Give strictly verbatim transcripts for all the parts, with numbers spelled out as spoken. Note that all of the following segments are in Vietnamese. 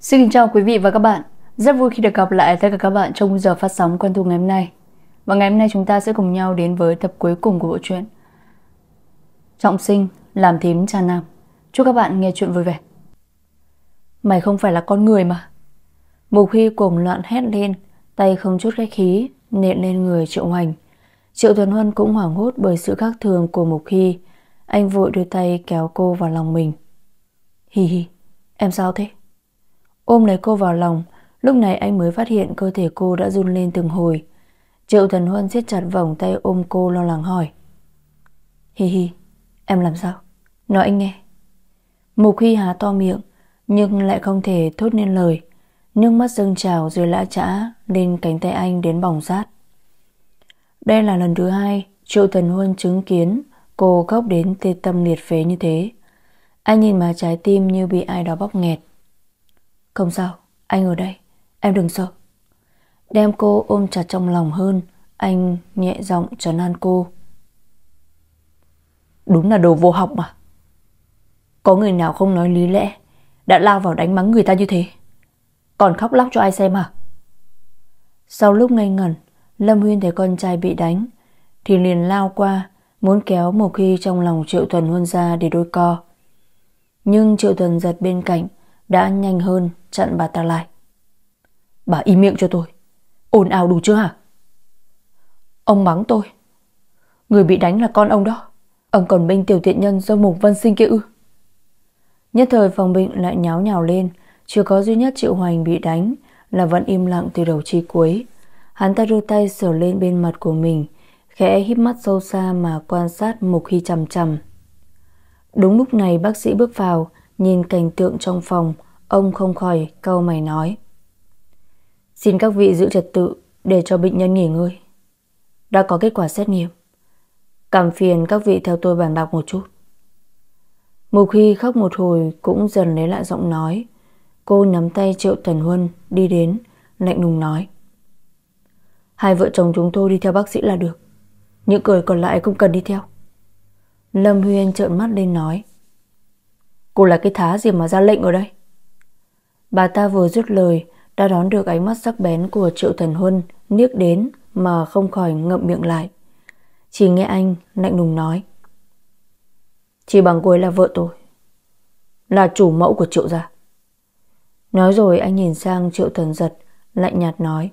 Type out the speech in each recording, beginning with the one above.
Xin kính chào quý vị và các bạn. Rất vui khi được gặp lại tất cả các bạn trong giờ phát sóng quen thuộc ngày hôm nay. Và ngày hôm nay chúng ta sẽ cùng nhau đến với tập cuối cùng của bộ truyện Trọng Sinh làm thím cha nam. Chúc các bạn nghe chuyện vui vẻ. Mày không phải là con người mà. Mục Hy cuồng loạn hét lên, tay không chút khách khí nện lên người Triệu Hoành. Triệu Tuấn Huân cũng hoảng hốt bởi sự khác thường của Mục Hy. Anh vội đưa tay kéo cô vào lòng mình. Hi hi, em sao thế? Ôm lấy cô vào lòng, lúc này anh mới phát hiện cơ thể cô đã run lên từng hồi. Triệu Tuấn Huân siết chặt vòng tay ôm cô lo lắng hỏi. Hi hi, em làm sao? Nói anh nghe. Mục Hy há to miệng, nhưng lại không thể thốt nên lời. Nước mắt dâng trào rồi lã chã lên cánh tay anh đến bỏng rát. Đây là lần thứ hai Triệu Tuấn Huân chứng kiến cô khóc đến tê tâm liệt phế như thế. Anh nhìn mà trái tim như bị ai đó bóp nghẹt. Không sao, anh ở đây, em đừng sợ. Đem cô ôm chặt trong lòng hơn, anh nhẹ giọng trấn an cô. Đúng là đồ vô học mà. Có người nào không nói lý lẽ đã lao vào đánh mắng người ta như thế, còn khóc lóc cho ai xem à? Sau lúc ngây ngẩn, Lâm Huyên thấy con trai bị đánh thì liền lao qua, muốn kéo Mộc Hy trong lòng Triệu Tuần Huân ra để đôi co. Nhưng Triệu Tuần Giật bên cạnh đã nhanh hơn chặn bà ta lại. Bà im miệng cho tôi, ồn ào đủ chưa hả? Ông mắng tôi, người bị đánh là con ông đó, ông còn bênh tiểu tiện nhân do Mục Văn Sinh kia ư? Nhất thời phòng bệnh lại nháo nhào lên. Chỉ có duy nhất Triệu Hoành bị đánh là vẫn im lặng từ đầu chí cuối. Hắn ta đưa tay sờ lên bên mặt của mình, khẽ híp mắt sâu xa mà quan sát Mục Hy chằm chằm. Đúng lúc này bác sĩ bước vào, nhìn cảnh tượng trong phòng, ông không khỏi cau mày nói. Xin các vị giữ trật tự để cho bệnh nhân nghỉ ngơi. Đã có kết quả xét nghiệm, cảm phiền các vị theo tôi bàn bạc một chút. Mục Hy khóc một hồi cũng dần lấy lại giọng nói. Cô nắm tay Triệu Tuần Huân đi đến, lạnh lùng nói. Hai vợ chồng chúng tôi đi theo bác sĩ là được, những người còn lại không cần đi theo. Lâm Huyên trợn mắt lên nói. Cô là cái thá gì mà ra lệnh ở đây? Bà ta vừa dứt lời đã đón được ánh mắt sắc bén của Triệu Tuần Huân liếc đến mà không khỏi ngậm miệng lại. Chỉ nghe anh lạnh lùng nói. Chỉ bằng cô ấy là vợ tôi, là chủ mẫu của Triệu gia. Nói rồi anh nhìn sang Triệu Tuần Giật, lạnh nhạt nói.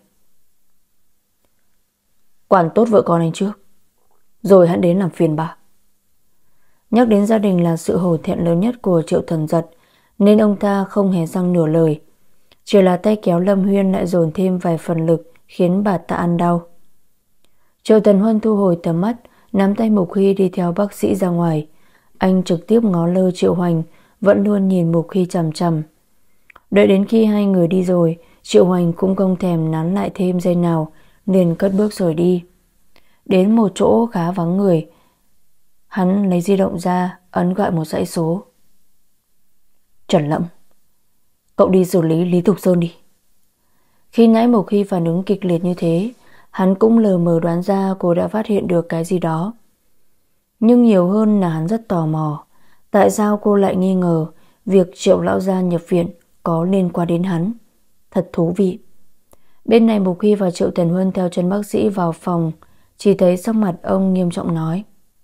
Quản tốt vợ con anh trước, rồi hãy đến làm phiền bà. Nhắc đến gia đình là sự hổ thẹn lớn nhất của Triệu Tuần Giật, nên ông ta không hề răng nửa lời. Chỉ là tay kéo Lâm Huyên lại dồn thêm vài phần lực, khiến bà ta ăn đau. Triệu Tuần Huân thu hồi tầm mắt, nắm tay Mục Hy đi theo bác sĩ ra ngoài. Anh trực tiếp ngó lơ Triệu Hoành, vẫn luôn nhìn Mục Hy chằm chằm. Đợi đến khi hai người đi rồi, Triệu Hoành cũng không thèm nán lại thêm giây nào, liền cất bước rời đi. Đến một chỗ khá vắng người, hắn lấy di động ra, ấn gọi một dãy số. Trần Lẫm, cậu đi xử lý Lý Thục Sơn đi. Khi nãy Mộc Hy phản ứng kịch liệt như thế, hắn cũng lờ mờ đoán ra cô đã phát hiện được cái gì đó. Nhưng nhiều hơn là hắn rất tò mò, tại sao cô lại nghi ngờ việc Triệu lão gia nhập viện có liên quan đến hắn. Thật thú vị. Bên này Mộc Hy và Triệu Tuần Huân theo chân bác sĩ vào phòng, chỉ thấy sắc mặt ông nghiêm trọng nói.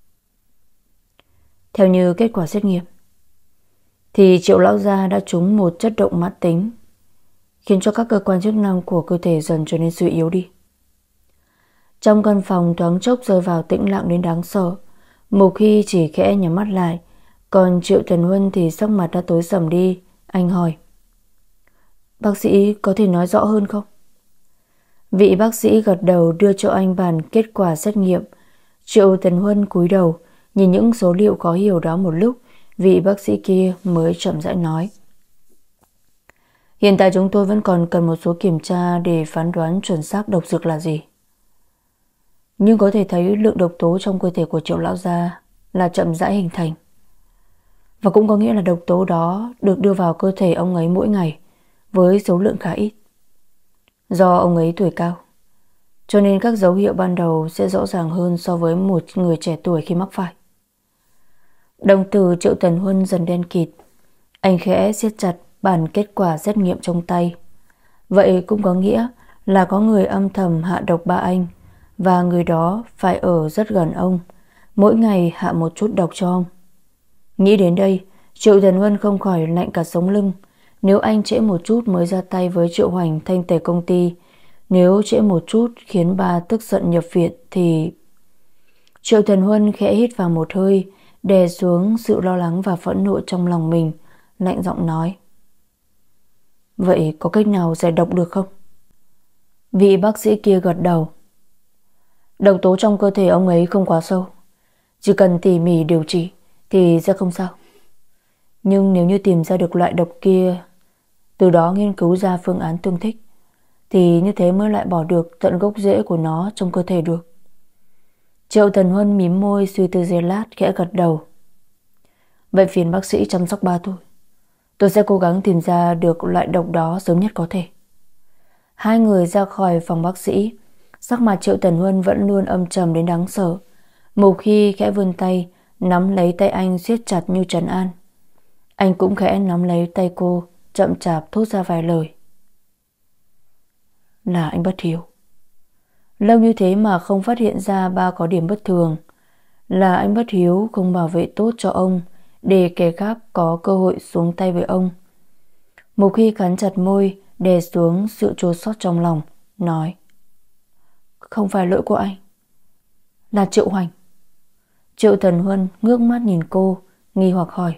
Theo như kết quả xét nghiệm, thì Triệu lão gia đã trúng một chất độc mãn tính, khiến cho các cơ quan chức năng của cơ thể dần trở nên suy yếu đi. Trong căn phòng thoáng chốc rơi vào tĩnh lặng đến đáng sợ. Mộc Hy chỉ khẽ nhắm mắt lại, còn Triệu Tuần Huân thì sắc mặt đã tối sầm đi. Anh hỏi. Bác sĩ có thể nói rõ hơn không? Vị bác sĩ gật đầu đưa cho anh bản kết quả xét nghiệm. Triệu Tuần Huân cúi đầu nhìn những số liệu khó hiểu đó một lúc, vị bác sĩ kia mới chậm rãi nói. Hiện tại chúng tôi vẫn còn cần một số kiểm tra để phán đoán chuẩn xác độc dược là gì. Nhưng có thể thấy lượng độc tố trong cơ thể của Triệu lão gia là chậm rãi hình thành. Và cũng có nghĩa là độc tố đó được đưa vào cơ thể ông ấy mỗi ngày với số lượng khá ít. Do ông ấy tuổi cao, cho nên các dấu hiệu ban đầu sẽ rõ ràng hơn so với một người trẻ tuổi khi mắc phải. Đồng tử Triệu Tuần Huân dần đen kịt. Anh khẽ siết chặt bản kết quả xét nghiệm trong tay. Vậy cũng có nghĩa là có người âm thầm hạ độc ba anh, và người đó phải ở rất gần ông, mỗi ngày hạ một chút độc cho ông. Nghĩ đến đây, Triệu Thần Huân không khỏi lạnh cả sống lưng. Nếu anh trễ một chút mới ra tay với Triệu Hoành thanh tẩy công ty, nếu trễ một chút khiến bà tức giận nhập viện thì... Triệu Thần Huân khẽ hít vào một hơi, đè xuống sự lo lắng và phẫn nộ trong lòng mình, lạnh giọng nói: Vậy có cách nào giải độc được không? Vị bác sĩ kia gật đầu. Độc tố trong cơ thể ông ấy không quá sâu, chỉ cần tỉ mỉ điều trị thì sẽ không sao. Nhưng nếu như tìm ra được loại độc kia, từ đó nghiên cứu ra phương án tương thích, thì như thế mới loại bỏ được tận gốc rễ của nó trong cơ thể được. Triệu Thần Huân mím môi suy tư giây lát, khẽ gật đầu. Vậy phiền bác sĩ chăm sóc ba tôi. Tôi sẽ cố gắng tìm ra được loại độc đó sớm nhất có thể. Hai người ra khỏi phòng bác sĩ. Sắc mặt Triệu Thần Huân vẫn luôn âm trầm đến đáng sợ. Một khi khẽ vươn tay, nắm lấy tay anh siết chặt như trấn an. Anh cũng khẽ nắm lấy tay cô, chậm chạp thốt ra vài lời. Là anh bất hiếu. Lâu như thế mà không phát hiện ra ba có điểm bất thường. Là anh bất hiếu không bảo vệ tốt cho ông, để kẻ khác có cơ hội xuống tay với ông. Một khi cắn chặt môi, đè xuống sự chua xót trong lòng, nói: Không phải lỗi của anh, là Triệu Hoành. Triệu Thần Huân ngước mắt nhìn cô, nghi hoặc hỏi: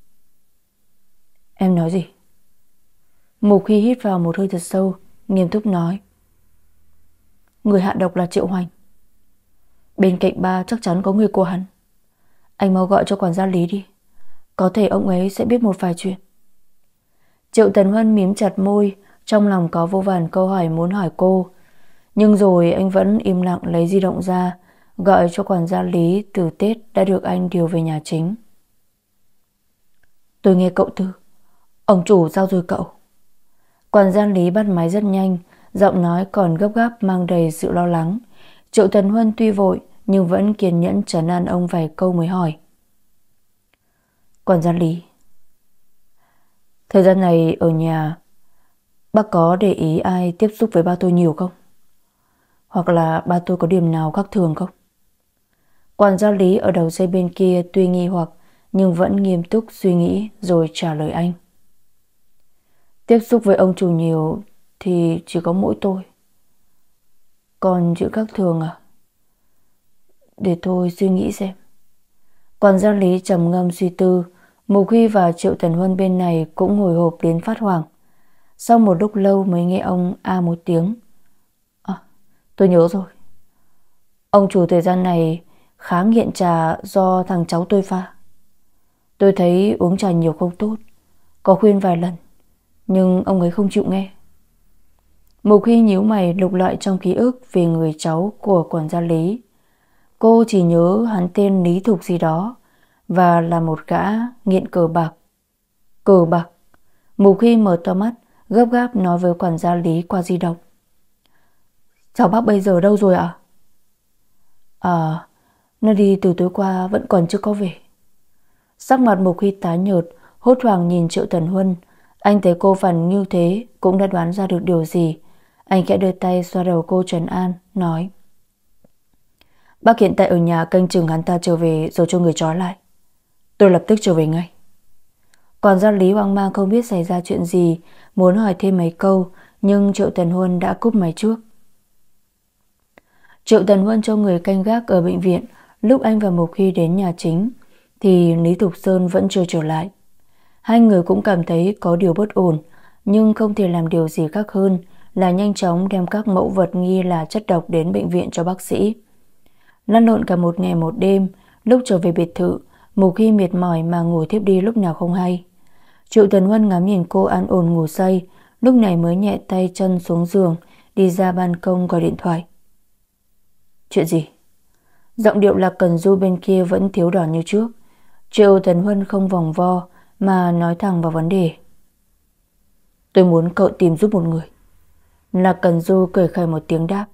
Em nói gì? Một khi hít vào một hơi thật sâu, nghiêm túc nói: Người hạ độc là Triệu Hoành. Bên cạnh ba chắc chắn có người của hắn. Anh mau gọi cho quản gia Lý đi, có thể ông ấy sẽ biết một vài chuyện. Triệu Thần Huân mím chặt môi, trong lòng có vô vàn câu hỏi muốn hỏi cô. Nhưng rồi anh vẫn im lặng lấy di động ra, gọi cho quản gia Lý từ Tết đã được anh điều về nhà chính. Tôi nghe cậu Tư, ông chủ giao rồi cậu. Quản gia Lý bắt máy rất nhanh, giọng nói còn gấp gáp mang đầy sự lo lắng. Triệu Thần Huân tuy vội nhưng vẫn kiên nhẫn trấn an ông vài câu mới hỏi: Quản gia Lý, thời gian này ở nhà bác có để ý ai tiếp xúc với ba tôi nhiều không? Hoặc là ba tôi có điểm nào khác thường không? Quản gia Lý ở đầu dây bên kia tuy nghi hoặc nhưng vẫn nghiêm túc suy nghĩ rồi trả lời anh: Tiếp xúc với ông chủ nhiều thì chỉ có mỗi tôi. Còn chuyện khác thường à? Để tôi suy nghĩ xem. Quản gia Lý trầm ngâm suy tư. Mục Huy và Triệu Thần Huân bên này cũng hồi hộp đến phát hoảng. Sau một lúc lâu mới nghe ông a một tiếng. À, tôi nhớ rồi. Ông chủ thời gian này khá nghiện trà do thằng cháu tôi pha. Tôi thấy uống trà nhiều không tốt, có khuyên vài lần, nhưng ông ấy không chịu nghe. Mục Huy nhíu mày lục lọi trong ký ức về người cháu của quản gia Lý. Cô chỉ nhớ hắn tên Lý Thục gì đó và là một gã nghiện cờ bạc. Cờ bạc? Mục Huy mở to mắt, gấp gáp nói với quản gia Lý qua di động. Cháu bác bây giờ đâu rồi ạ? À? à, nó đi từ tối qua vẫn còn chưa có về. Sắc mặt Mục Huy tái nhợt, hốt hoảng nhìn Triệu Thần Huân. Anh thấy cô phản như thế cũng đã đoán ra được điều gì. Anh khẽ đưa tay xoa đầu cô trấn an, nói: Bác hiện tại ở nhà canh chừng hắn ta trở về rồi cho người trói lại. Tôi lập tức trở về ngay. Quản gia Lý hoang mang không biết xảy ra chuyện gì, muốn hỏi thêm mấy câu, nhưng Triệu Thần Huân đã cúp máy trước. Triệu Thần Huân cho người canh gác ở bệnh viện. Lúc anh và Mục Huy đến nhà chính thì Lý Thục Sơn vẫn chưa trở lại. Hai người cũng cảm thấy có điều bất ổn, nhưng không thể làm điều gì khác hơn là nhanh chóng đem các mẫu vật nghi là chất độc đến bệnh viện cho bác sĩ. Lăn lộn cả một ngày một đêm, lúc trở về biệt thự, Mục Huy mệt mỏi mà ngủ thiếp đi lúc nào không hay. Triệu Thần Huân ngắm nhìn cô an ổn ngủ say, lúc này mới nhẹ tay chân xuống giường, đi ra ban công gọi điện thoại. Chuyện gì? Giọng điệu Lạc Cần Du bên kia vẫn thiếu đòn như trước. Triệu Thần Huân không vòng vo mà nói thẳng vào vấn đề. Tôi muốn cậu tìm giúp một người. Lạc Cần Du cười khẩy một tiếng đáp.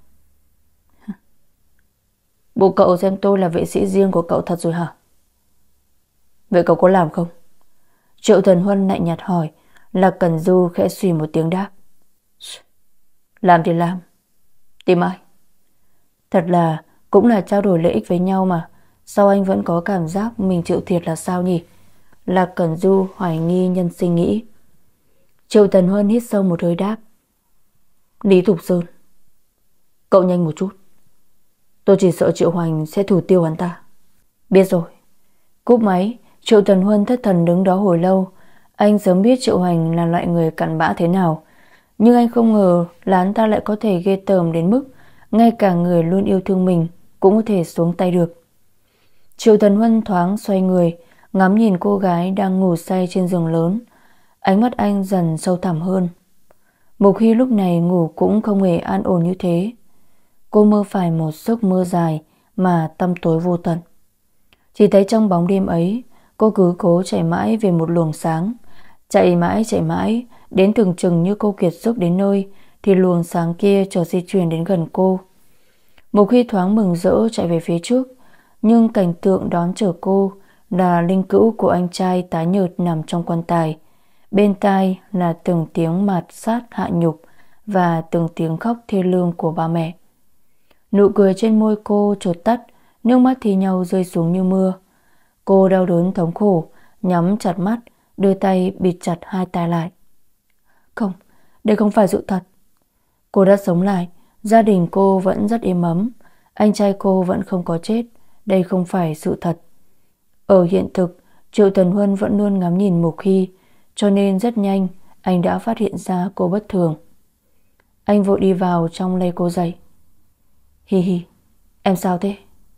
Bộ cậu xem tôi là vệ sĩ riêng của cậu thật rồi hả? Vậy cậu có làm không? Triệu Thần Huân lạnh nhạt hỏi. Lạc Cẩn Du khẽ xì một tiếng đáp. Làm thì làm. Tìm ai? Thật là cũng là trao đổi lợi ích với nhau mà. Sao anh vẫn có cảm giác mình chịu thiệt là sao nhỉ? Lạc Cẩn Du hoài nghi nhân sinh nghĩ. Triệu Tần Huân hít sâu một hơi đáp. Lý Thục Sơn. Cậu nhanh một chút. Tôi chỉ sợ Triệu Hoành sẽ thủ tiêu hắn ta. Biết rồi. Cúp máy, Triệu Tần Huân thất thần đứng đó hồi lâu. Anh sớm biết Triệu Hoành là loại người cặn bã thế nào, nhưng anh không ngờ là hắn ta lại có thể ghê tởm đến mức ngay cả người luôn yêu thương mình cũng có thể xuống tay được. Triệu Tần Huân thoáng xoay người, ngắm nhìn cô gái đang ngủ say trên giường lớn. Ánh mắt anh dần sâu thẳm hơn. Một khi lúc này ngủ cũng không hề an ổn như thế. Cô mơ phải một giấc mơ dài mà tăm tối vô tận. Chỉ thấy trong bóng đêm ấy, cô cứ cố chạy mãi về một luồng sáng. Chạy mãi chạy mãi, đến tưởng chừng như cô kiệt sức đến nơi thì luồng sáng kia chợt di chuyển đến gần cô. Một khi thoáng mừng rỡ chạy về phía trước, nhưng cảnh tượng đón chờ cô là linh cữu của anh trai tái nhợt nằm trong quan tài. Bên tai là từng tiếng mạt sát hạ nhục và từng tiếng khóc thê lương của ba mẹ. Nụ cười trên môi cô chợt tắt, nước mắt thì nhau rơi xuống như mưa. Cô đau đớn thống khổ, nhắm chặt mắt, đưa tay bịt chặt hai tai lại. Không, đây không phải sự thật. Cô đã sống lại, gia đình cô vẫn rất êm ấm, anh trai cô vẫn không có chết. Đây không phải sự thật. Ở hiện thực, Triệu Tần Huân vẫn luôn ngắm nhìn Mục Hy, cho nên rất nhanh anh đã phát hiện ra cô bất thường. Anh vội đi vào trong lay cô dậy. Hi hi, em sao thế?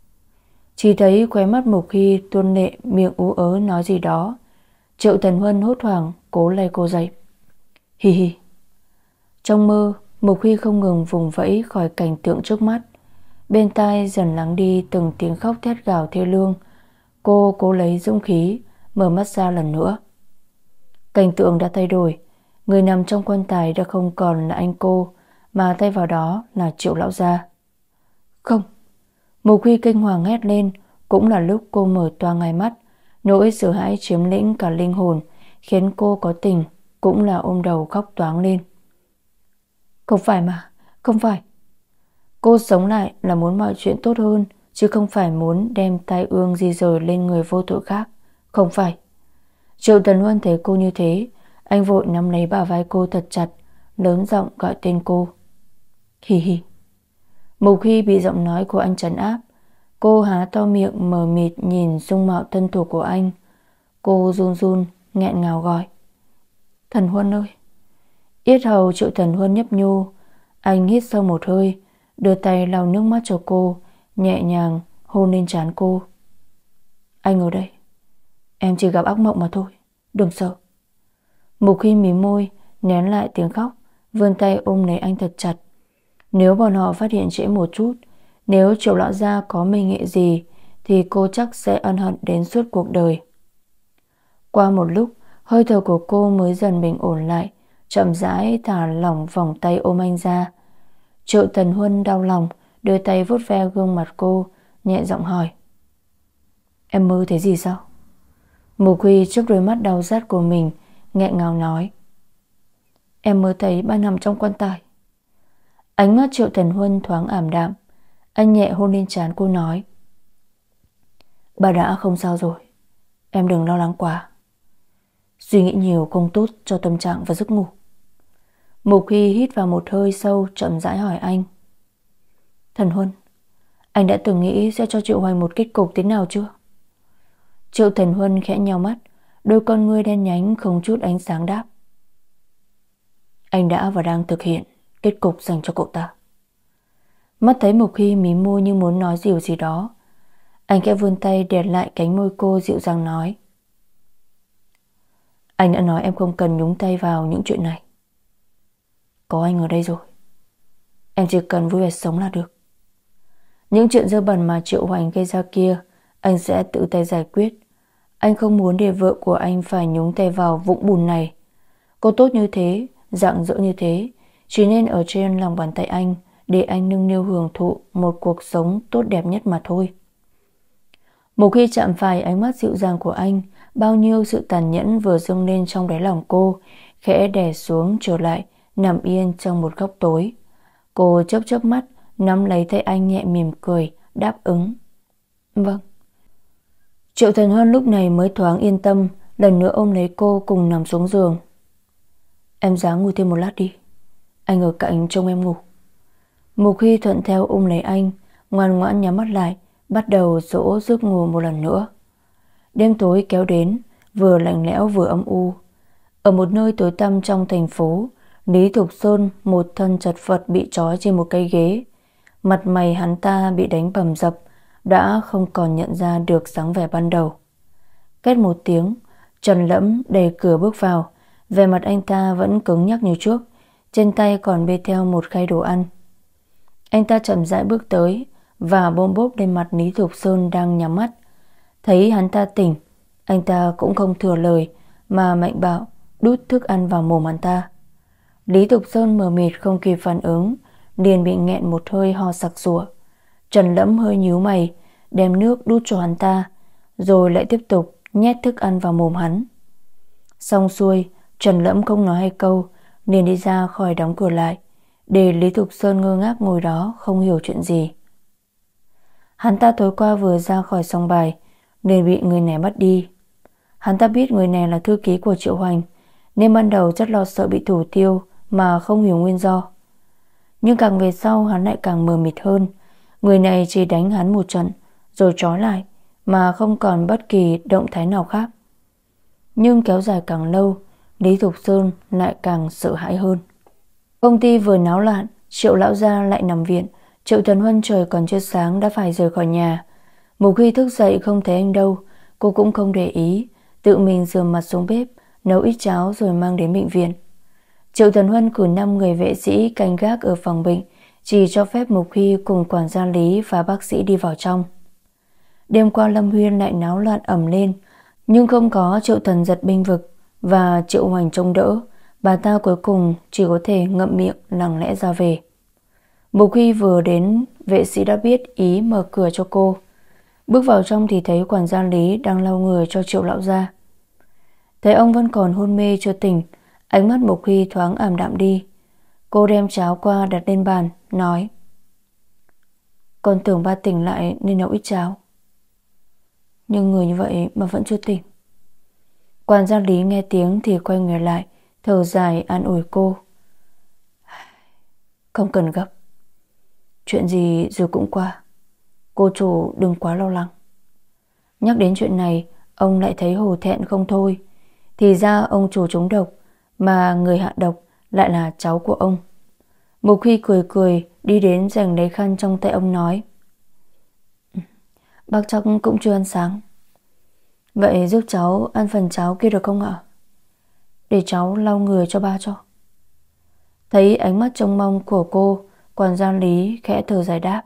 Chỉ thấy khóe mắt Mục Hy tuôn lệ, miệng ú ớ nói gì đó. Triệu Tần Huân hốt hoảng cố lay cô dậy. Hi hi. Trong mơ, Mục Hy không ngừng vùng vẫy khỏi cảnh tượng trước mắt. Bên tai dần lắng đi từng tiếng khóc thét gào thê lương. Cô cố lấy dũng khí mở mắt ra lần nữa. Cảnh tượng đã thay đổi. Người nằm trong quan tài đã không còn là anh cô, mà thay vào đó là Triệu lão gia. Không. Mục Huy kinh hoàng hét lên. Cũng là lúc cô mở toang ngay mắt. Nỗi sợ hãi chiếm lĩnh cả linh hồn, khiến cô có tình cũng là ôm đầu khóc toáng lên. Không phải mà, không phải. Cô sống lại là muốn mọi chuyện tốt hơn, chứ không phải muốn đem tai ương di rời lên người vô tội khác. Không phải. Triệu Tần Huân thấy cô như thế, anh vội nắm lấy bả vai cô thật chặt, lớn giọng gọi tên cô. Hi hi. Mục Hy bị giọng nói của anh trấn áp. Cô há to miệng mờ mịt nhìn dung mạo thân thuộc của anh. Cô run run nghẹn ngào gọi. Thần Huân ơi. Yết hầu Triệu Tần Huân nhấp nhô. Anh hít sâu một hơi, đưa tay lau nước mắt cho cô, nhẹ nhàng hôn lên trán cô. Anh ở đây. Em chỉ gặp ác mộng mà thôi, đừng sợ. Mục Hy mím môi, nén lại tiếng khóc, vươn tay ôm lấy anh thật chặt. Nếu bọn họ phát hiện trễ một chút, nếu Triệu lão gia có mê nghệ gì, thì cô chắc sẽ ân hận đến suốt cuộc đời. Qua một lúc, hơi thở của cô mới dần bình ổn lại, chậm rãi thả lỏng vòng tay ôm anh ra. Triệu Tần Huân đau lòng, đưa tay vuốt ve gương mặt cô, nhẹ giọng hỏi. Em mơ thấy gì sao? Mục Huy trước đôi mắt đau rát của mình, nghẹn ngào nói. Em mơ thấy ba nằm trong quan tài. Ánh mắt Triệu Tần Huân thoáng ảm đạm. Anh nhẹ hôn lên trán cô nói. Bà đã không sao rồi, em đừng lo lắng quá. Suy nghĩ nhiều không tốt cho tâm trạng và giấc ngủ. Mục Hy hít vào một hơi sâu, chậm rãi hỏi anh. Thần Huân, anh đã từng nghĩ sẽ cho Triệu Hoành một kết cục thế nào chưa? Triệu Thần Huân khẽ nheo mắt, đôi con ngươi đen nhánh không chút ánh sáng đáp. Anh đã và đang thực hiện kết cục dành cho cậu ta. Mắt thấy Mục Hy mím môi như muốn nói điều gì đó. Anh khẽ vươn tay đè lại cánh môi cô, dịu dàng nói. Anh đã nói em không cần nhúng tay vào những chuyện này. Có anh ở đây rồi, em chỉ cần vui vẻ sống là được. Những chuyện dơ bẩn mà Triệu Hoành gây ra kia, anh sẽ tự tay giải quyết. Anh không muốn để vợ của anh phải nhúng tay vào vũng bùn này. Cô tốt như thế, rạng rỡ như thế, chỉ nên ở trên lòng bàn tay anh, để anh nâng niu hưởng thụ một cuộc sống tốt đẹp nhất mà thôi. Một khi chạm phải ánh mắt dịu dàng của anh, bao nhiêu sự tàn nhẫn vừa dâng lên trong đáy lòng cô, khẽ đè xuống trở lại, nằm yên trong một góc tối. Cô chớp chớp mắt, nắm lấy tay anh nhẹ mỉm cười, đáp ứng. Vâng. Triệu Thần Huân lúc này mới thoáng yên tâm, lần nữa ôm lấy cô cùng nằm xuống giường. Em ráng ngủ thêm một lát đi, anh ở cạnh trông em ngủ. Mục Hy thuận theo ôm lấy anh, ngoan ngoãn nhắm mắt lại, bắt đầu dỗ giấc ngủ một lần nữa. Đêm tối kéo đến, vừa lạnh lẽo vừa âm u. Ở một nơi tối tăm trong thành phố, Lý Thục Sơn một thân chật vật bị trói trên một cây ghế. Mặt mày hắn ta bị đánh bầm dập, đã không còn nhận ra được dáng vẻ ban đầu. Két một tiếng, Trần Lẫm đẩy cửa bước vào. Vẻ mặt anh ta vẫn cứng nhắc như trước, trên tay còn bê theo một khay đồ ăn. Anh ta chậm rãi bước tới và bôm bốp lên mặt Lý Thục Sơn đang nhắm mắt. Thấy hắn ta tỉnh, anh ta cũng không thừa lời mà mạnh bạo đút thức ăn vào mồm hắn ta. Lý Thục Sơn mờ mịt không kịp phản ứng, liền bị nghẹn một hơi ho sặc sụa. Trần Lẫm hơi nhíu mày, đem nước đút cho hắn ta, rồi lại tiếp tục nhét thức ăn vào mồm hắn. Xong xuôi, Trần Lẫm không nói hai câu, liền đi ra khỏi đóng cửa lại, để Lý Thục Sơn ngơ ngác ngồi đó không hiểu chuyện gì. Hắn ta tối qua vừa ra khỏi sòng bài nên bị người này bắt đi. Hắn ta biết người này là thư ký của Triệu Hoành, nên ban đầu rất lo sợ bị thủ tiêu mà không hiểu nguyên do. Nhưng càng về sau hắn lại càng mờ mịt hơn. Người này chỉ đánh hắn một trận rồi trói lại, mà không còn bất kỳ động thái nào khác. Nhưng kéo dài càng lâu, Lý Thục Sơn lại càng sợ hãi hơn. Công ty vừa náo loạn, Triệu lão gia lại nằm viện. Triệu Thần Huân trời còn chưa sáng đã phải rời khỏi nhà. Một khi thức dậy không thấy anh đâu, cô cũng không để ý, tự mình rửa mặt xuống bếp, nấu ít cháo rồi mang đến bệnh viện. Triệu Thần Huân cử năm người vệ sĩ canh gác ở phòng bệnh, chỉ cho phép Mục Hy cùng quản gia Lý và bác sĩ đi vào trong. Đêm qua Lâm Huyên lại náo loạn ầm lên, nhưng không có Triệu Thần Giật bênh vực và Triệu Hoành trông đỡ, bà ta cuối cùng chỉ có thể ngậm miệng lặng lẽ ra về. Mục Hy vừa đến, vệ sĩ đã biết ý mở cửa cho cô. Bước vào trong thì thấy quản gia Lý đang lau người cho Triệu lão gia. Thấy ông vẫn còn hôn mê chưa tỉnh, ánh mắt Mục Hy thoáng ảm đạm đi. Cô đem cháo qua đặt lên bàn, nói: Con tưởng ba tỉnh lại nên nấu ít cháo, nhưng người như vậy mà vẫn chưa tỉnh. Quản gia Lý nghe tiếng thì quay người lại, thở dài an ủi cô: Không cần gấp, chuyện gì rồi cũng qua, cô chủ đừng quá lo lắng. Nhắc đến chuyện này, ông lại thấy hổ thẹn không thôi. Thì ra ông chủ trúng độc, mà người hạ độc lại là cháu của ông. Mục Hy cười cười đi đến giành lấy khăn trong tay ông, nói: Bác chắc cũng chưa ăn sáng, vậy giúp cháu ăn phần cháo kia được không ạ? Để cháu lau người cho ba cho. Thấy ánh mắt trông mong của cô, quản gia Lý khẽ thở dài đáp: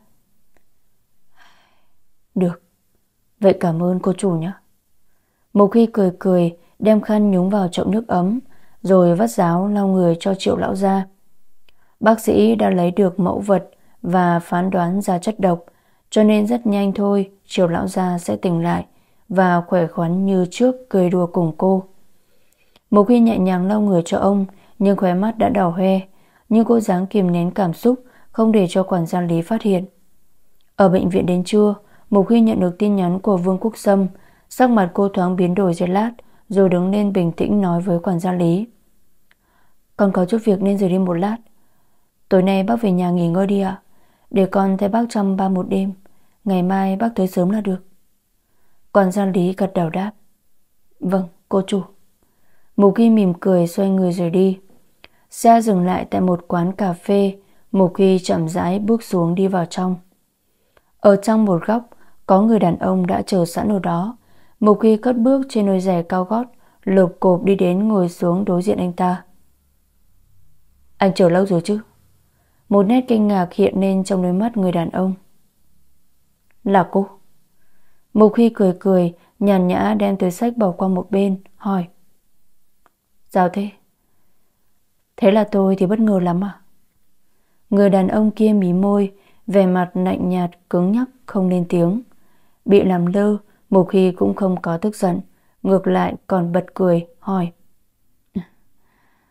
Được, vậy cảm ơn cô chủ nhé. Mục Hy cười cười đem khăn nhúng vào chậu nước ấm, rồi vắt ráo lau người cho Triệu lão gia. Bác sĩ đã lấy được mẫu vật và phán đoán ra chất độc, cho nên rất nhanh thôi Triệu lão gia sẽ tỉnh lại và khỏe khoắn như trước, cười đùa cùng cô. Mục Hy nhẹ nhàng lau người cho ông, nhưng khóe mắt đã đỏ hoe, nhưng cô dáng kìm nén cảm xúc, không để cho quản gia Lý phát hiện. Ở bệnh viện đến trưa, Mục Hy nhận được tin nhắn của Vương Quốc Sâm. Sắc mặt cô thoáng biến đổi giây lát, rồi đứng lên bình tĩnh nói với quản gia Lý: Con có chút việc nên rời đi một lát. Tối nay bác về nhà nghỉ ngơi đi ạ, để con thay bác chăm ba một đêm. Ngày mai bác tới sớm là được. Quản gia Lý gật đầu đáp: Vâng, cô chủ. Mục Hy mỉm cười xoay người rời đi. Xe dừng lại tại một quán cà phê. Mục Hy chậm rãi bước xuống đi vào trong. Ở trong một góc có người đàn ông đã chờ sẵn ở đó. Mục Hy cất bước trên đôi giày cao gót, lộp cộp đi đến ngồi xuống đối diện anh ta. Anh chờ lâu rồi chứ? Một nét kinh ngạc hiện lên trong đôi mắt người đàn ông. Là cô? Mục Hy cười cười, nhàn nhã đem túi xách bỏ qua một bên, hỏi: Sao thế? Thế là tôi thì bất ngờ lắm à? Người đàn ông kia mí môi, vẻ mặt lạnh nhạt cứng nhắc không lên tiếng. Bị làm lơ, Mục Hy cũng không có tức giận, ngược lại còn bật cười hỏi: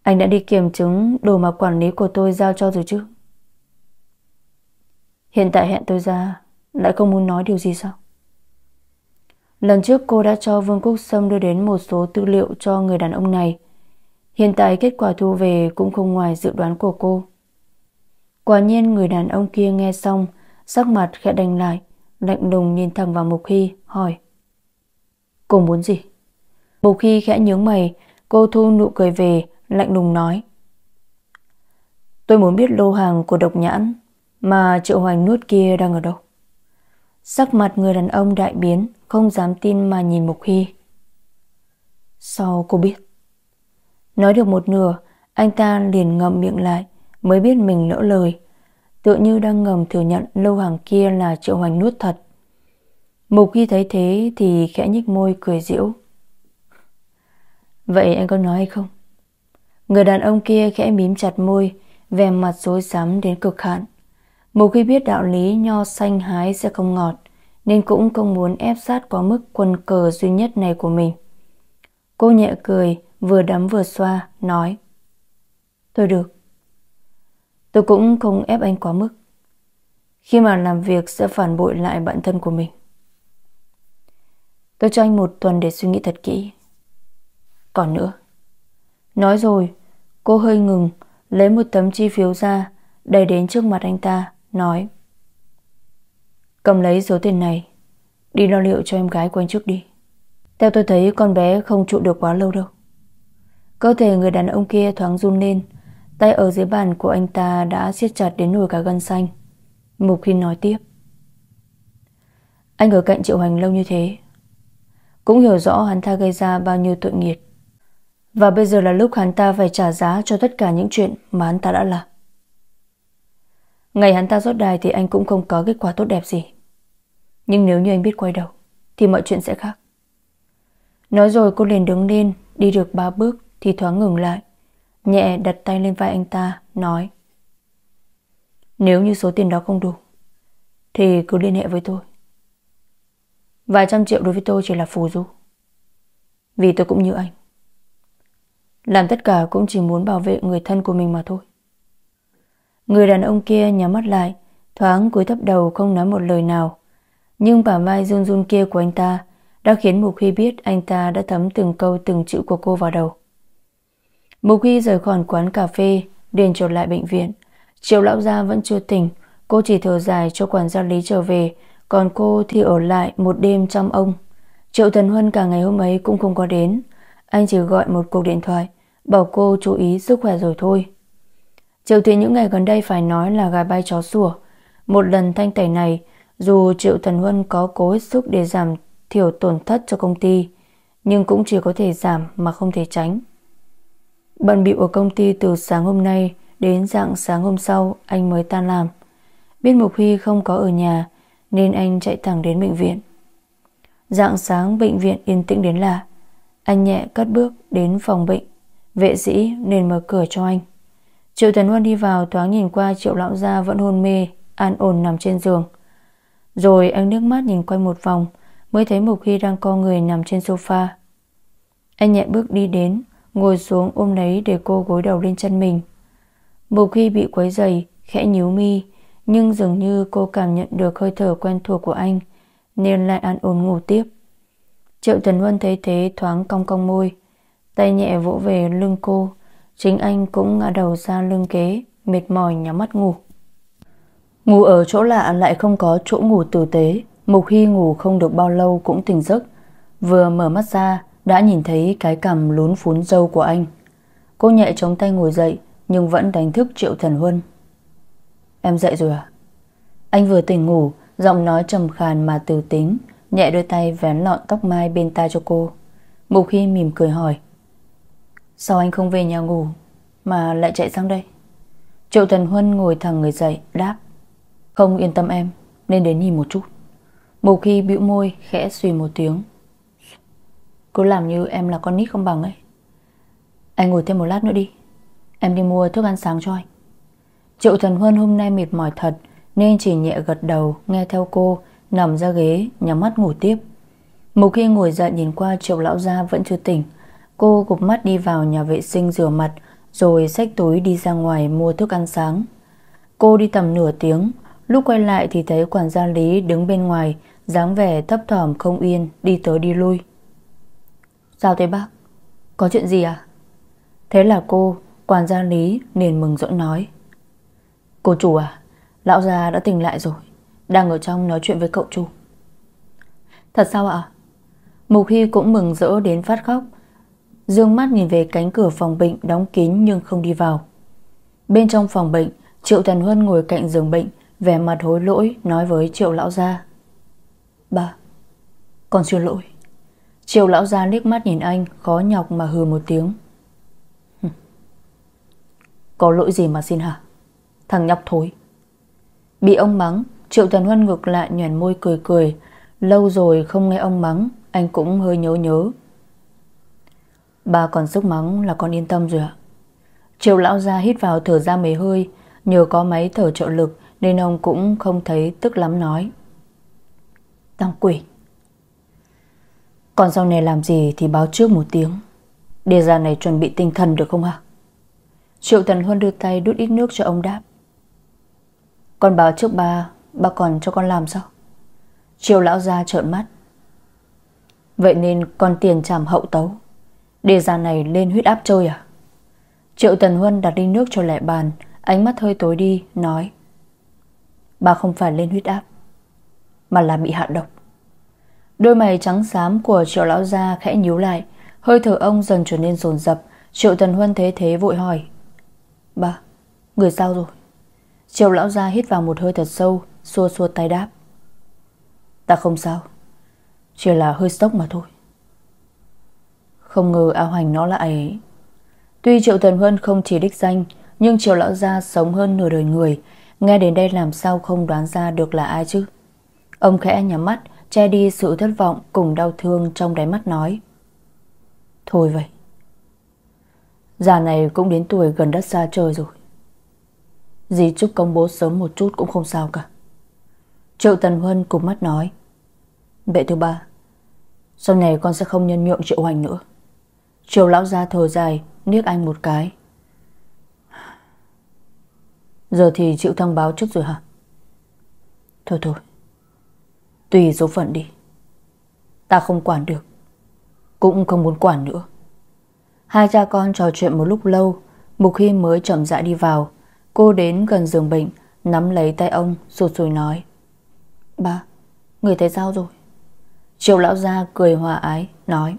Anh đã đi kiểm chứng đồ mà quản lý của tôi giao cho rồi chứ? Hiện tại hẹn tôi ra lại không muốn nói điều gì sao? Lần trước cô đã cho Vương Quốc Sâm đưa đến một số tư liệu cho người đàn ông này. Hiện tại kết quả thu về cũng không ngoài dự đoán của cô. Quả nhiên người đàn ông kia nghe xong, sắc mặt khẽ đanh lại, lạnh lùng nhìn thẳng vào Mục Hy, hỏi: Cô muốn gì? Mục Hy khẽ nhướng mày, cô thu nụ cười về, lạnh lùng nói: Tôi muốn biết lô hàng của độc nhãn mà Triệu Hoành nuốt kia đang ở đâu. Sắc mặt người đàn ông đại biến, không dám tin mà nhìn Mục Hy. Sao cô biết? Nói được một nửa, anh ta liền ngậm miệng lại, mới biết mình lỡ lời, tựa như đang ngầm thừa nhận lô hàng kia là Triệu Hoành nuốt thật. Mục Hy thấy thế thì khẽ nhếch môi cười giễu. Vậy anh có nói hay không? Người đàn ông kia khẽ mím chặt môi, vẻ mặt rối rắm đến cực hạn. Mục Hy biết đạo lý nho xanh hái sẽ không ngọt, nên cũng không muốn ép sát quá mức quân cờ duy nhất này của mình. Cô nhẹ cười, vừa đấm vừa xoa, nói: Thôi được. Tôi cũng không ép anh quá mức. Khi mà làm việc sẽ phản bội lại bản thân của mình. Tôi cho anh một tuần để suy nghĩ thật kỹ. Còn nữa. Nói rồi, cô hơi ngừng, lấy một tấm chi phiếu ra, đẩy đến trước mặt anh ta, nói: Cầm lấy số tiền này, đi lo liệu cho em gái của anh trước đi. Theo tôi thấy con bé không trụ được quá lâu đâu. Cơ thể người đàn ông kia thoáng run lên, tay ở dưới bàn của anh ta đã siết chặt đến nổi cả gân xanh. Mục Hy nói tiếp: Anh ở cạnh Triệu Hoành lâu như thế, cũng hiểu rõ hắn ta gây ra bao nhiêu tội nghiệp. Và bây giờ là lúc hắn ta phải trả giá cho tất cả những chuyện mà hắn ta đã làm. Ngày hắn ta rớt đài thì anh cũng không có kết quả tốt đẹp gì. Nhưng nếu như anh biết quay đầu thì mọi chuyện sẽ khác. Nói rồi cô liền đứng lên, đi được ba bước thì thoáng ngừng lại, nhẹ đặt tay lên vai anh ta, nói: Nếu như số tiền đó không đủ thì cứ liên hệ với tôi. Vài trăm triệu đối với tôi chỉ là phù du. Vì tôi cũng như anh, làm tất cả cũng chỉ muốn bảo vệ người thân của mình mà thôi. Người đàn ông kia nhắm mắt lại, thoáng cúi thấp đầu không nói một lời nào. Nhưng bả vai run run kia của anh ta đã khiến Mục Hy biết anh ta đã thấm từng câu từng chữ của cô vào đầu. Mục Hy rời khỏi quán cà phê, liền trở lại bệnh viện. Triệu lão gia vẫn chưa tỉnh, cô chỉ thở dài cho quản gia Lý trở về, còn cô thì ở lại một đêm chăm ông. Triệu Thần Huân cả ngày hôm ấy cũng không có đến, anh chỉ gọi một cuộc điện thoại, bảo cô chú ý sức khỏe rồi thôi. Triệu Thị những ngày gần đây phải nói là gà bay chó sủa. Một lần thanh tẩy này, dù Triệu Thần Huân có cố hết sức để giảm thiểu tổn thất cho công ty, nhưng cũng chỉ có thể giảm mà không thể tránh. Bận bịu ở công ty từ sáng hôm nay đến rạng sáng hôm sau anh mới tan làm. Biết Mục Hy không có ở nhà nên anh chạy thẳng đến bệnh viện. Rạng sáng bệnh viện yên tĩnh đến lạ. Anh nhẹ cất bước đến phòng bệnh. Vệ sĩ nên mở cửa cho anh. Triệu Thần Huân đi vào, thoáng nhìn qua Triệu lão gia vẫn hôn mê, an ổn nằm trên giường. Rồi anh nước mắt nhìn quanh một vòng, mới thấy Mục Hy đang co người nằm trên sofa. Anh nhẹ bước đi đến, ngồi xuống ôm lấy để cô gối đầu lên chân mình. Mục Hy bị quấy rầy, khẽ nhíu mi, nhưng dường như cô cảm nhận được hơi thở quen thuộc của anh, nên lại an ổn ngủ tiếp. Triệu Thần Huân thấy thế thoáng cong cong môi, tay nhẹ vỗ về lưng cô. Chính anh cũng ngã đầu ra lưng kế, mệt mỏi nhắm mắt ngủ. Ngủ ở chỗ lạ lại không có chỗ ngủ tử tế. Mục Hy ngủ không được bao lâu cũng tỉnh giấc. Vừa mở mắt ra đã nhìn thấy cái cằm lún phún râu của anh. Cô nhẹ chống tay ngồi dậy, nhưng vẫn đánh thức Triệu Thần Huân. Em dậy rồi à? Anh vừa tỉnh ngủ, giọng nói trầm khàn mà từ tính, nhẹ đôi tay vén lọn tóc mai bên tai cho cô. Mục Hy mỉm cười hỏi: Sao anh không về nhà ngủ mà lại chạy sang đây? Triệu Thần Huân ngồi thẳng người dậy, đáp: Không yên tâm em, nên đến nhìn một chút. Mục Hy bĩu môi, khẽ xùy một tiếng. Cứ làm như em là con nít không bằng ấy. Anh ngồi thêm một lát nữa đi, em đi mua thức ăn sáng cho anh. Triệu Thần Huân hôm nay mệt mỏi thật, nên chỉ nhẹ gật đầu nghe theo cô, nằm ra ghế nhắm mắt ngủ tiếp. Mục Hy ngồi dậy nhìn qua Triệu lão gia vẫn chưa tỉnh. Cô gục mắt đi vào nhà vệ sinh rửa mặt, rồi xách túi đi ra ngoài mua thức ăn sáng. Cô đi tầm nửa tiếng, lúc quay lại thì thấy quản gia Lý đứng bên ngoài, dáng vẻ thấp thỏm không yên, đi tới đi lui. Sao thế bác? Có chuyện gì à? Thế là cô, quản gia Lý liền mừng rỡ nói: Cô chủ à, lão già đã tỉnh lại rồi, đang ở trong nói chuyện với cậu chủ. Thật sao ạ? Mục Hy cũng mừng rỡ đến phát khóc, dương mắt nhìn về cánh cửa phòng bệnh đóng kín nhưng không đi vào. Bên trong phòng bệnh, Triệu Thần Huân ngồi cạnh giường bệnh, vẻ mặt hối lỗi nói với Triệu lão gia: Ba, con xin lỗi. Triệu lão gia liếc mắt nhìn anh, khó nhọc mà hừ một tiếng: Có lỗi gì mà xin hả? Thằng nhóc thối. Bị ông mắng, Triệu Thần Huân ngược lại nhoẻn môi cười cười. Lâu rồi không nghe ông mắng, anh cũng hơi nhớ nhớ. Ba còn sức mắng là con yên tâm rồi ạ. Triệu lão gia hít vào thở ra mấy hơi, nhờ có máy thở trợ lực nên ông cũng không thấy tức lắm, nói: Tăng quỷ, còn sau này làm gì thì báo trước một tiếng, để ra này chuẩn bị tinh thần được không hả? Triệu Thần Huân đưa tay đút ít nước cho ông đáp: Con báo trước ba, ba còn cho con làm sao? Triệu lão gia trợn mắt: Vậy nên con tiền trảm hậu tấu, để ra này lên huyết áp chơi à? Triệu Thần Huân đặt ly nước cho lại bàn, ánh mắt hơi tối đi, nói: Ba không phải lên huyết áp, mà là bị hạ độc. Đôi mày trắng xám của Triệu lão gia khẽ nhíu lại, hơi thở ông dần trở nên dồn dập. Triệu Thần Huân thế thế vội hỏi: Ba, người sao rồi? Triệu lão gia hít vào một hơi thật sâu, xua xua tay đáp: Ta không sao, chỉ là hơi sốc mà thôi. Không ngờ A Hoành nó lại... Tuy Triệu Thần Huân không chỉ đích danh, nhưng Triệu lão gia sống hơn nửa đời người, nghe đến đây làm sao không đoán ra được là ai chứ. Ông khẽ nhắm mắt, che đi sự thất vọng cùng đau thương trong đáy mắt, nói: Thôi vậy, già này cũng đến tuổi gần đất xa trời rồi, dì chúc công bố sớm một chút cũng không sao cả. Triệu Thần Huân cùng mắt nói: Vậy thứ ba, sau này con sẽ không nhân nhượng Triệu Hoành nữa. Triệu lão gia thở dài, liếc anh một cái: Giờ thì chịu thông báo trước rồi hả? Thôi thôi, tùy số phận đi, ta không quản được, cũng không muốn quản nữa. Hai cha con trò chuyện một lúc lâu, Mục Hy mới chậm rãi đi vào. Cô đến gần giường bệnh, nắm lấy tay ông, sụt sùi nói: Ba, người thấy sao rồi? Triệu lão gia cười hòa ái, nói: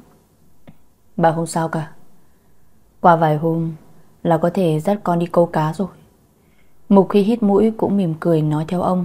Ba không sao cả, qua vài hôm là có thể dắt con đi câu cá rồi. Mục Hy hít mũi cũng mỉm cười nói theo ông: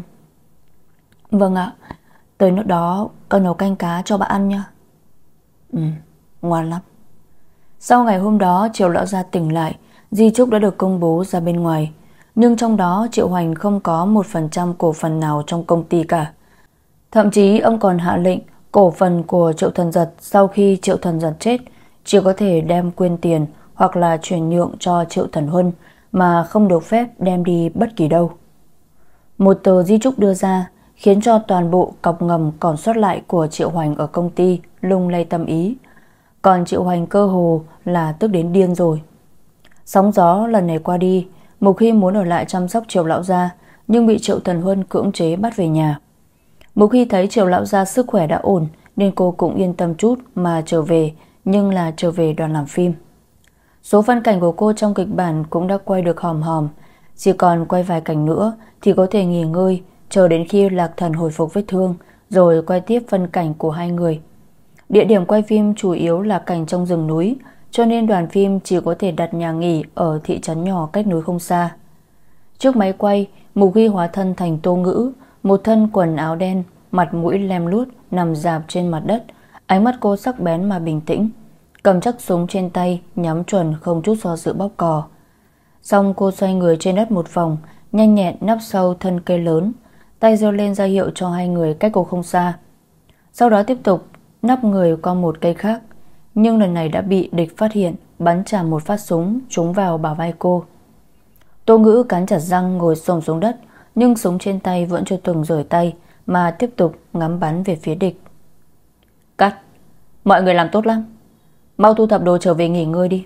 Vâng ạ, tới lúc đó con nấu canh cá cho bà ăn nha. Ừ, ngoan lắm. Sau ngày hôm đó, Triệu lão gia tỉnh lại, di chúc đã được công bố ra bên ngoài. Nhưng trong đó Triệu Hoành không có một phần trăm cổ phần nào trong công ty cả. Thậm chí ông còn hạ lệnh cổ phần của Triệu Thần Giật sau khi Triệu Thần Giật chết chỉ có thể đem quyên tiền hoặc là chuyển nhượng cho Triệu Thần Huân, mà không được phép đem đi bất kỳ đâu. Một tờ di chúc đưa ra khiến cho toàn bộ cọc ngầm còn sót lại của Triệu Hoành ở công ty lung lay tâm ý. Còn Triệu Hoành cơ hồ là tức đến điên rồi. Sóng gió lần này qua đi, Mục Hy muốn ở lại chăm sóc Triệu lão gia, nhưng bị Triệu Thần Huân cưỡng chế bắt về nhà. Mục Hy thấy Triệu lão gia sức khỏe đã ổn nên cô cũng yên tâm chút mà trở về, nhưng là trở về đoàn làm phim. Số phân cảnh của cô trong kịch bản cũng đã quay được hòm hòm, chỉ còn quay vài cảnh nữa thì có thể nghỉ ngơi, chờ đến khi Lạc Thần hồi phục vết thương rồi quay tiếp phân cảnh của hai người. Địa điểm quay phim chủ yếu là cảnh trong rừng núi, cho nên đoàn phim chỉ có thể đặt nhà nghỉ ở thị trấn nhỏ cách núi không xa. Trước máy quay, Mục Hy hóa thân thành Tô Ngữ, một thân quần áo đen, mặt mũi lem luốt, nằm rạp trên mặt đất. Ánh mắt cô sắc bén mà bình tĩnh, cầm chắc súng trên tay, nhắm chuẩn không chút do dự bóp cò. Xong cô xoay người trên đất một vòng, nhanh nhẹn nấp sau thân cây lớn, tay giơ lên ra hiệu cho hai người cách cô không xa. Sau đó tiếp tục nấp người qua một cây khác, nhưng lần này đã bị địch phát hiện, bắn trả một phát súng trúng vào bả vai cô. Tô Ngữ cắn chặt răng ngồi xổm xuống đất, nhưng súng trên tay vẫn chưa từng rời tay mà tiếp tục ngắm bắn về phía địch. Cắt, mọi người làm tốt lắm, mau thu thập đồ trở về nghỉ ngơi đi.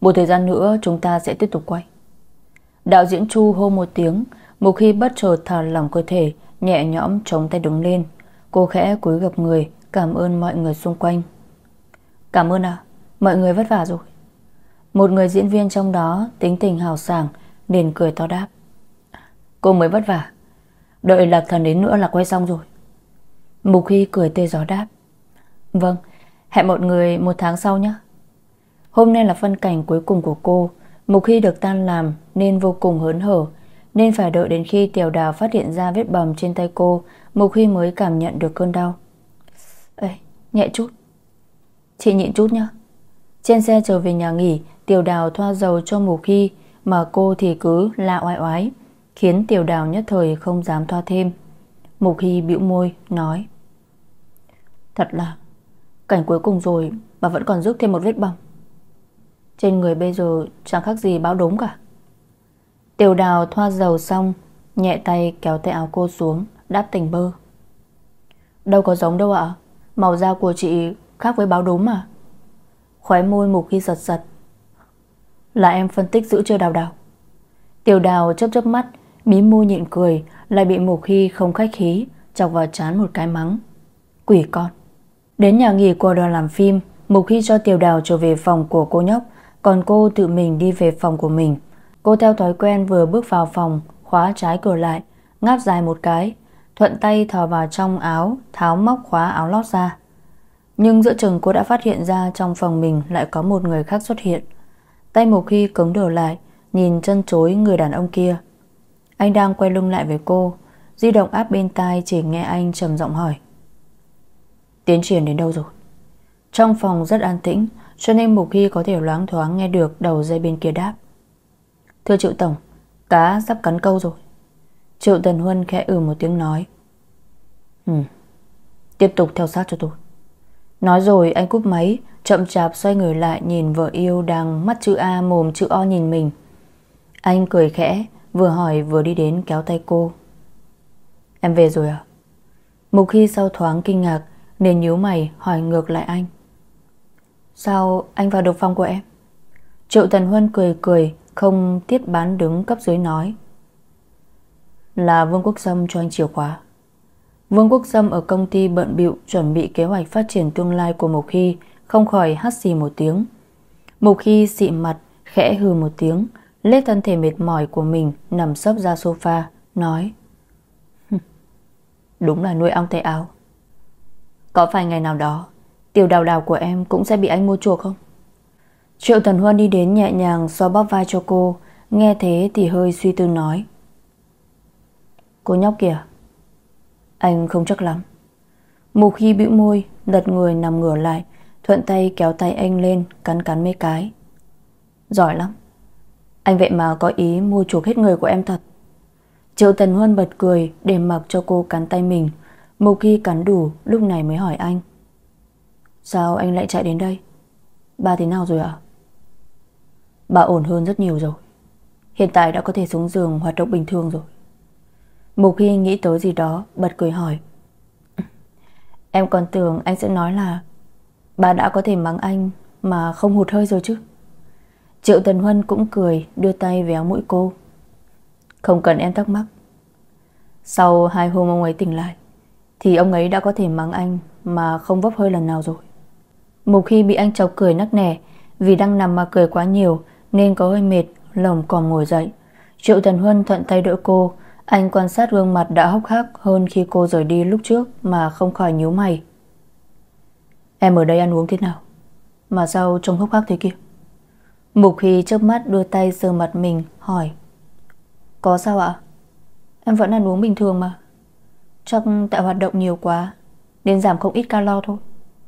Một thời gian nữa chúng ta sẽ tiếp tục quay. Đạo diễn Chu hô một tiếng. Mục Hy bất chợt thả lỏng cơ thể, nhẹ nhõm chống tay đứng lên. Cô khẽ cúi gập người, cảm ơn mọi người xung quanh. Cảm ơn à, mọi người vất vả rồi. Một người diễn viên trong đó tính tình hào sảng liền cười to đáp. Cô mới vất vả, đợi Lạc Thần đến nữa là quay xong rồi. Mục Hy cười tê gió đáp. Vâng, hẹn mọi người một tháng sau nhé. Hôm nay là phân cảnh cuối cùng của cô. Mục Hy được tan làm nên vô cùng hớn hở, nên phải đợi đến khi Tiểu Đào phát hiện ra vết bầm trên tay cô, Mục Hy mới cảm nhận được cơn đau. Ê, nhẹ chút. Chị nhịn chút nhé. Trên xe trở về nhà nghỉ, Tiểu Đào thoa dầu cho Mục Hy, mà cô thì cứ la oai oái, khiến Tiểu Đào nhất thời không dám thoa thêm. Mục Hy bĩu môi nói. Thật là cảnh cuối cùng rồi mà vẫn còn rước thêm một vết bầm. Trên người bây giờ chẳng khác gì báo đốm cả. Tiểu Đào thoa dầu xong, nhẹ tay kéo tay áo cô xuống, đáp tỉnh bơ. Đâu có giống đâu ạ, màu da của chị khác với báo đốm mà. Khóe môi Mục Hy giật giật. Là em phân tích dữ chưa Đào Đào? Tiểu Đào chớp chớp mắt, mím môi nhịn cười, lại bị Mục Hy không khách khí chọc vào trán một cái mắng. Quỷ con. Đến nhà nghỉ của đoàn làm phim, Mục Hy cho Tiểu Đào trở về phòng của cô nhóc, còn cô tự mình đi về phòng của mình. Cô theo thói quen vừa bước vào phòng, khóa trái cửa lại, ngáp dài một cái, thuận tay thò vào trong áo, tháo móc khóa áo lót ra. Nhưng giữa chừng cô đã phát hiện ra trong phòng mình lại có một người khác xuất hiện. Tay Mục Hy cứng đờ lại, nhìn chân chối người đàn ông kia. Anh đang quay lưng lại với cô, di động áp bên tai, chỉ nghe anh trầm giọng hỏi. Tiến triển đến đâu rồi? Trong phòng rất an tĩnh, cho nên Mục Hy có thể loáng thoáng nghe được đầu dây bên kia đáp. Thưa Triệu Tổng, cá sắp cắn câu rồi. Triệu Tần Huân khẽ ừ một tiếng nói. Ừ, tiếp tục theo sát cho tôi. Nói rồi anh cúp máy, chậm chạp xoay người lại nhìn vợ yêu đang mắt chữ A mồm chữ O nhìn mình. Anh cười khẽ, vừa hỏi vừa đi đến kéo tay cô. Em về rồi à? Mục Hy sau thoáng kinh ngạc nên nhíu mày hỏi ngược lại anh. Sao anh vào được phòng của em? Triệu Tần Huân cười cười, không tiết bán đứng cấp dưới nói. Là Vương Quốc Sâm cho anh chìa khóa. Vương Quốc Sâm ở công ty bận bịu chuẩn bị kế hoạch phát triển tương lai của Mục Hy, không khỏi hắt xì một tiếng. Mục Hy xị mặt, khẽ hừ một tiếng, lết thân thể mệt mỏi của mình nằm sấp ra sofa, nói. Đúng là nuôi ong tay áo. Có phải ngày nào đó Tiểu Đào Đào của em cũng sẽ bị anh mua chuộc không? Triệu Tần Huân đi đến nhẹ nhàng xoa bóp vai cho cô, nghe thế thì hơi suy tư nói. Cô nhóc kìa, anh không chắc lắm. Mục Hy bĩu môi, lật người nằm ngửa lại, thuận tay kéo tay anh lên, cắn cắn mấy cái. Giỏi lắm. Anh vậy mà có ý mua chuộc hết người của em thật. Triệu Tần Huân bật cười để mặc cho cô cắn tay mình. Mục Hy cắn đủ, lúc này mới hỏi anh. Sao anh lại chạy đến đây? Ba thế nào rồi ạ? Bà ổn hơn rất nhiều rồi. Hiện tại đã có thể xuống giường hoạt động bình thường rồi. Mục Hy nghĩ tới gì đó, bật cười hỏi. Em còn tưởng anh sẽ nói là bà đã có thể mắng anh mà không hụt hơi rồi chứ. Triệu Tần Huân cũng cười, đưa tay véo mũi cô. Không cần em thắc mắc. Sau hai hôm ông ấy tỉnh lại thì ông ấy đã có thể mắng anh mà không vấp hơi lần nào rồi. Mục Hy bị anh chọc cười nắc nẻ, vì đang nằm mà cười quá nhiều nên có hơi mệt, lồm còm ngồi dậy. Triệu Tần Huân thuận tay đỡ cô. Anh quan sát gương mặt đã hốc hác hơn khi cô rời đi lúc trước mà không khỏi nhíu mày. Em ở đây ăn uống thế nào mà sao trông hốc hác thế kia? Mục Hy chớp mắt đưa tay sờ mặt mình hỏi. Có sao ạ? Em vẫn ăn uống bình thường mà. Chắc tại hoạt động nhiều quá nên giảm không ít calo thôi.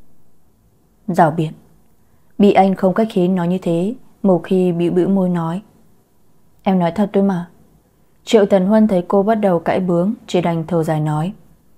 Rảo biện. Bị anh không khách khí nói như thế, Mục Hy bĩu bĩu môi nói. Em nói thật thôi mà. Triệu Tần Huân thấy cô bắt đầu cãi bướng, chỉ đành thở dài nói.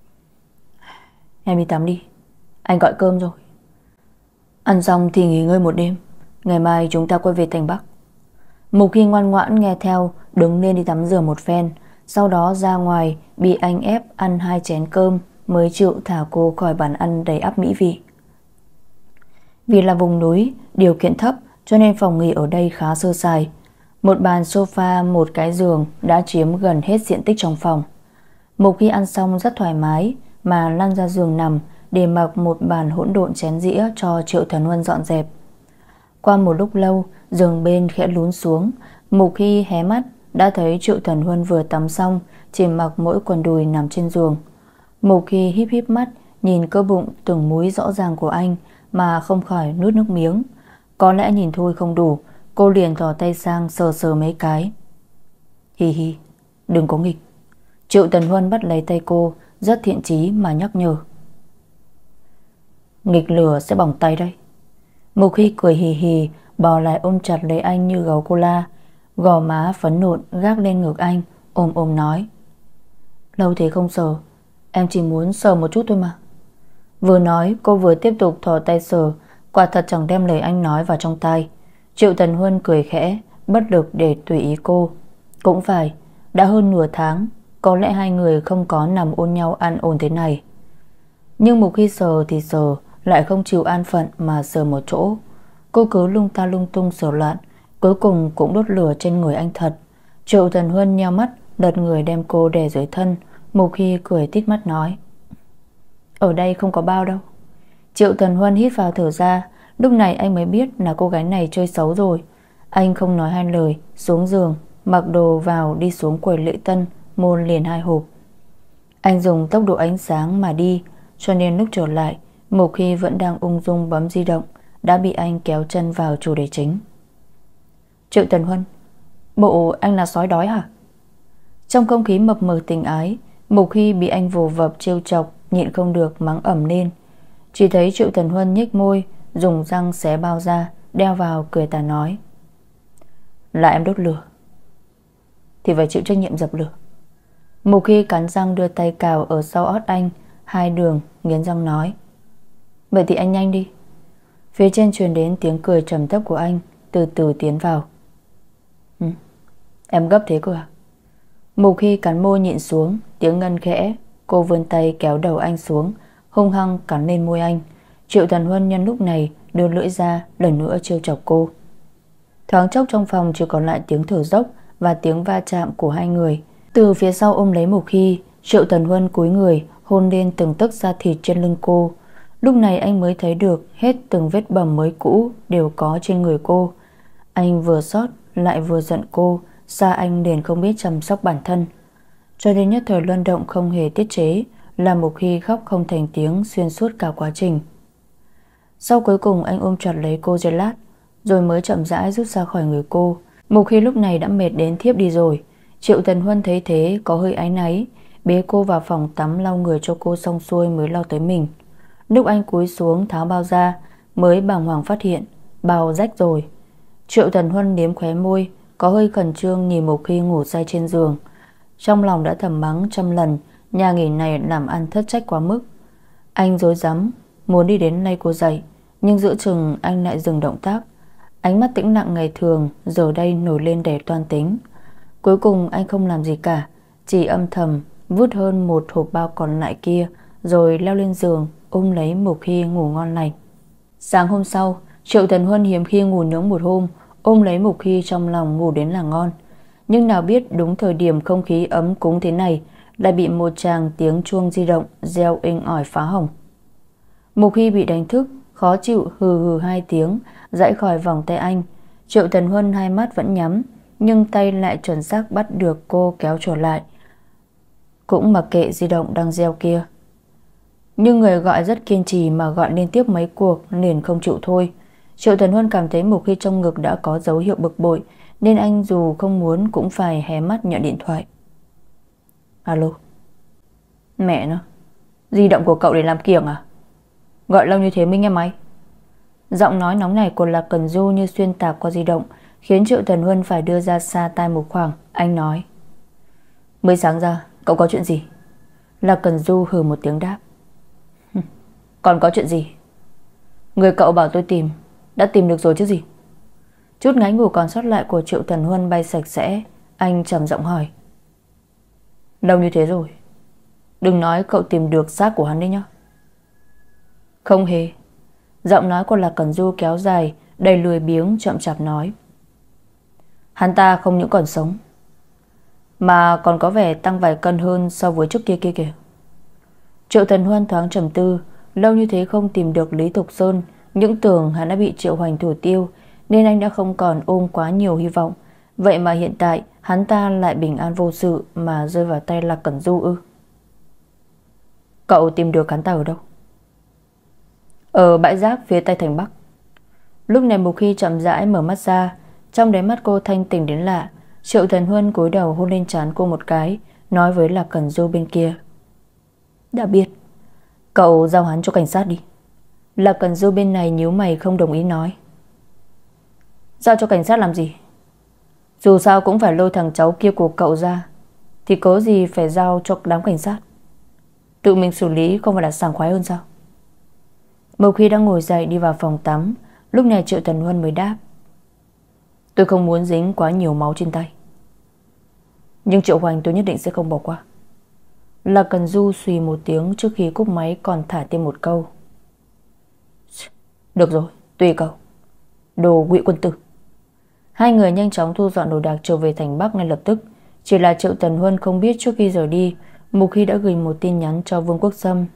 Em đi tắm đi, anh gọi cơm rồi. Ăn xong thì nghỉ ngơi một đêm, ngày mai chúng ta quay về thành Bắc. Mục Hy ngoan ngoãn nghe theo, đứng lên đi tắm rửa một phen, sau đó ra ngoài bị anh ép ăn hai chén cơm mới chịu thả cô khỏi bàn ăn đầy ắp mỹ vị. Vì là vùng núi, điều kiện thấp cho nên phòng nghỉ ở đây khá sơ sài. Một bàn sofa, một cái giường đã chiếm gần hết diện tích trong phòng. Một khi ăn xong rất thoải mái mà lăn ra giường nằm để mặc một bàn hỗn độn chén dĩa cho Triệu Thần Huân dọn dẹp. Qua một lúc lâu, giường bên khẽ lún xuống. Một khi hé mắt đã thấy Triệu Thần Huân vừa tắm xong, chỉ mặc mỗi quần đùi nằm trên giường. Một khi híp híp mắt nhìn cơ bụng từng múi rõ ràng của anh mà không khỏi nuốt nước miếng. Có lẽ nhìn thôi không đủ, cô liền thò tay sang sờ sờ mấy cái. Hi hi, đừng có nghịch. Triệu Tần Huân bắt lấy tay cô, rất thiện chí mà nhắc nhở. Nghịch lửa sẽ bỏng tay đây. Một khi cười hì hì, bò lại ôm chặt lấy anh như gấu cô la, gò má phấn nộn gác lên ngực anh, ôm ôm nói. Lâu thế không sờ, em chỉ muốn sờ một chút thôi mà. Vừa nói cô vừa tiếp tục thò tay sờ, quả thật chẳng đem lời anh nói vào trong tai. Triệu Tần Huân cười khẽ, bất lực để tùy ý cô. Cũng phải, đã hơn nửa tháng, có lẽ hai người không có nằm ôn nhau ăn ổn thế này. Nhưng một khi sờ thì sờ, lại không chịu an phận mà sờ một chỗ. Cô cứ lung ta lung tung sờ loạn, cuối cùng cũng đốt lửa trên người anh thật. Triệu Tần Huân nheo mắt, lật người đem cô đè dưới thân. Một khi cười tít mắt nói. Ở đây không có bao đâu. Triệu Tần Huân hít vào thở ra. Lúc này anh mới biết là cô gái này chơi xấu rồi. Anh không nói hai lời, xuống giường, mặc đồ vào đi xuống quầy lễ tân, môn liền hai hộp. Anh dùng tốc độ ánh sáng mà đi, cho nên lúc trở lại, một khi vẫn đang ung dung bấm di động, đã bị anh kéo chân vào chủ đề chính. Triệu Tần Huân, bộ anh là sói đói hả? Trong không khí mập mờ tình ái, một khi bị anh vồ vập trêu chọc, nhịn không được mắng ẩm lên. Chỉ thấy Triệu Tần Huân nhếch môi, dùng răng xé bao ra, đeo vào cười tà nói. Là em đốt lửa thì phải chịu trách nhiệm dập lửa. Một khi cắn răng đưa tay cào ở sau ót anh, hai đường nghiến răng nói. Vậy thì anh nhanh đi. Phía trên truyền đến tiếng cười trầm thấp của anh, từ từ tiến vào. Ừ, em gấp thế cơ à? Một khi cắn môi nhịn xuống, tiếng ngân khẽ, cô vươn tay kéo đầu anh xuống, hung hăng cắn lên môi anh. Triệu Tần Huân nhân lúc này đưa lưỡi ra, lần nữa trêu chọc cô. Thoáng chốc trong phòng chỉ còn lại tiếng thở dốc và tiếng va chạm của hai người. Từ phía sau ôm lấy một khi, Triệu Tần Huân cúi người hôn lên từng tấc da thịt trên lưng cô. Lúc này anh mới thấy được hết từng vết bầm mới cũ đều có trên người cô. Anh vừa xót lại vừa giận cô, xa anh liền không biết chăm sóc bản thân, cho nên nhất thời luân động không hề tiết chế, làm một khi khóc không thành tiếng xuyên suốt cả quá trình. Sau cuối cùng anh ôm chặt lấy cô giây lát, rồi mới chậm rãi rút ra khỏi người cô. Một khi lúc này đã mệt đến thiếp đi rồi. Triệu Tần Huân thấy thế có hơi áy náy, bế cô vào phòng tắm lau người cho cô xong xuôi mới lau tới mình. Lúc anh cúi xuống tháo bao ra, mới bàng hoàng phát hiện bao rách rồi. Triệu Tần Huân liếm khóe môi, có hơi khẩn trương nhìn một khi ngủ say trên giường. Trong lòng đã thầm mắng trăm lần, nhà nghỉ này làm ăn thất trách quá mức. Anh rối rắm muốn đi đến lay cô dậy, nhưng giữa chừng anh lại dừng động tác. Ánh mắt tĩnh lặng ngày thường giờ đây nổi lên đầy toan tính. Cuối cùng anh không làm gì cả, chỉ âm thầm vứt hơn một hộp bao còn lại kia, rồi leo lên giường ôm lấy một khi ngủ ngon lành. Sáng hôm sau, Triệu Tần Huân hiếm khi ngủ nướng một hôm, ôm lấy một khi trong lòng ngủ đến là ngon. Nhưng nào biết đúng thời điểm không khí ấm cúng thế này, lại bị một tràng tiếng chuông di động reo inh ỏi phá hỏng. Một khi bị đánh thức, khó chịu hừ hừ hai tiếng, dãy khỏi vòng tay anh. Triệu Tần Huân hai mắt vẫn nhắm, nhưng tay lại chuẩn xác bắt được cô kéo trở lại, cũng mặc kệ di động đang reo kia. Nhưng người gọi rất kiên trì mà gọi liên tiếp mấy cuộc liền không chịu thôi. Triệu Tần Huân cảm thấy một khi trong ngực đã có dấu hiệu bực bội, nên anh dù không muốn cũng phải hé mắt nhận điện thoại. Alo. Mẹ nó, di động của cậu để làm kiểng à? Gọi lâu như thế mới nghe máy. Giọng nói nóng này của Lạc Cần Du như xuyên tạc qua di động, khiến Triệu Tần Huân phải đưa ra xa tai một khoảng. Anh nói. Mới sáng ra, cậu có chuyện gì? Lạc Cần Du hừ một tiếng đáp. Còn có chuyện gì? Người cậu bảo tôi tìm đã tìm được rồi chứ gì? Chút ngáy ngủ còn sót lại của Triệu Tần Huân bay sạch sẽ. Anh trầm giọng hỏi. Lâu như thế rồi, đừng nói cậu tìm được xác của hắn đấy nhá. Không hề. Giọng nói của Lạc Cẩn Du kéo dài, đầy lười biếng chậm chạp nói. Hắn ta không những còn sống, mà còn có vẻ tăng vài cân hơn so với trước kia kia kìa. Triệu Thần Huân thoáng trầm tư. Lâu như thế không tìm được Lý Thục Sơn, những tưởng hắn đã bị Triệu Hoành thủ tiêu, nên anh đã không còn ôm quá nhiều hy vọng. Vậy mà hiện tại hắn ta lại bình an vô sự mà rơi vào tay Lạc Cẩn Du ư? Cậu tìm được hắn ta ở đâu? Ở bãi rác phía tây thành Bắc. Lúc này Mục Khi chậm rãi mở mắt ra. Trong đáy mắt cô thanh tỉnh đến lạ. Triệu Thần Huân cúi đầu hôn lên trán cô một cái, nói với Lạc Cẩn Du bên kia. Đã biết, cậu giao hắn cho cảnh sát đi. Lạc Cẩn Du bên này nhíu mày không đồng ý nói. Giao cho cảnh sát làm gì? Dù sao cũng phải lôi thằng cháu kia của cậu ra, thì có gì phải giao cho đám cảnh sát. Tự mình xử lý không phải là sảng khoái hơn sao? Mộc Khi đang ngồi dậy đi vào phòng tắm. Lúc này Triệu Thần Huân mới đáp. Tôi không muốn dính quá nhiều máu trên tay, nhưng Triệu Hoành tôi nhất định sẽ không bỏ qua. Lạc Cẩn Du suy một tiếng trước khi cúp máy, còn thả thêm một câu. Được rồi, tùy cậu. Đồ ngụy quân tử. Hai người nhanh chóng thu dọn đồ đạc trở về thành Bắc ngay lập tức. Chỉ là Triệu Tần Huân không biết trước khi rời đi, Mục Khi đã gửi một tin nhắn cho Vương Quốc Sâm.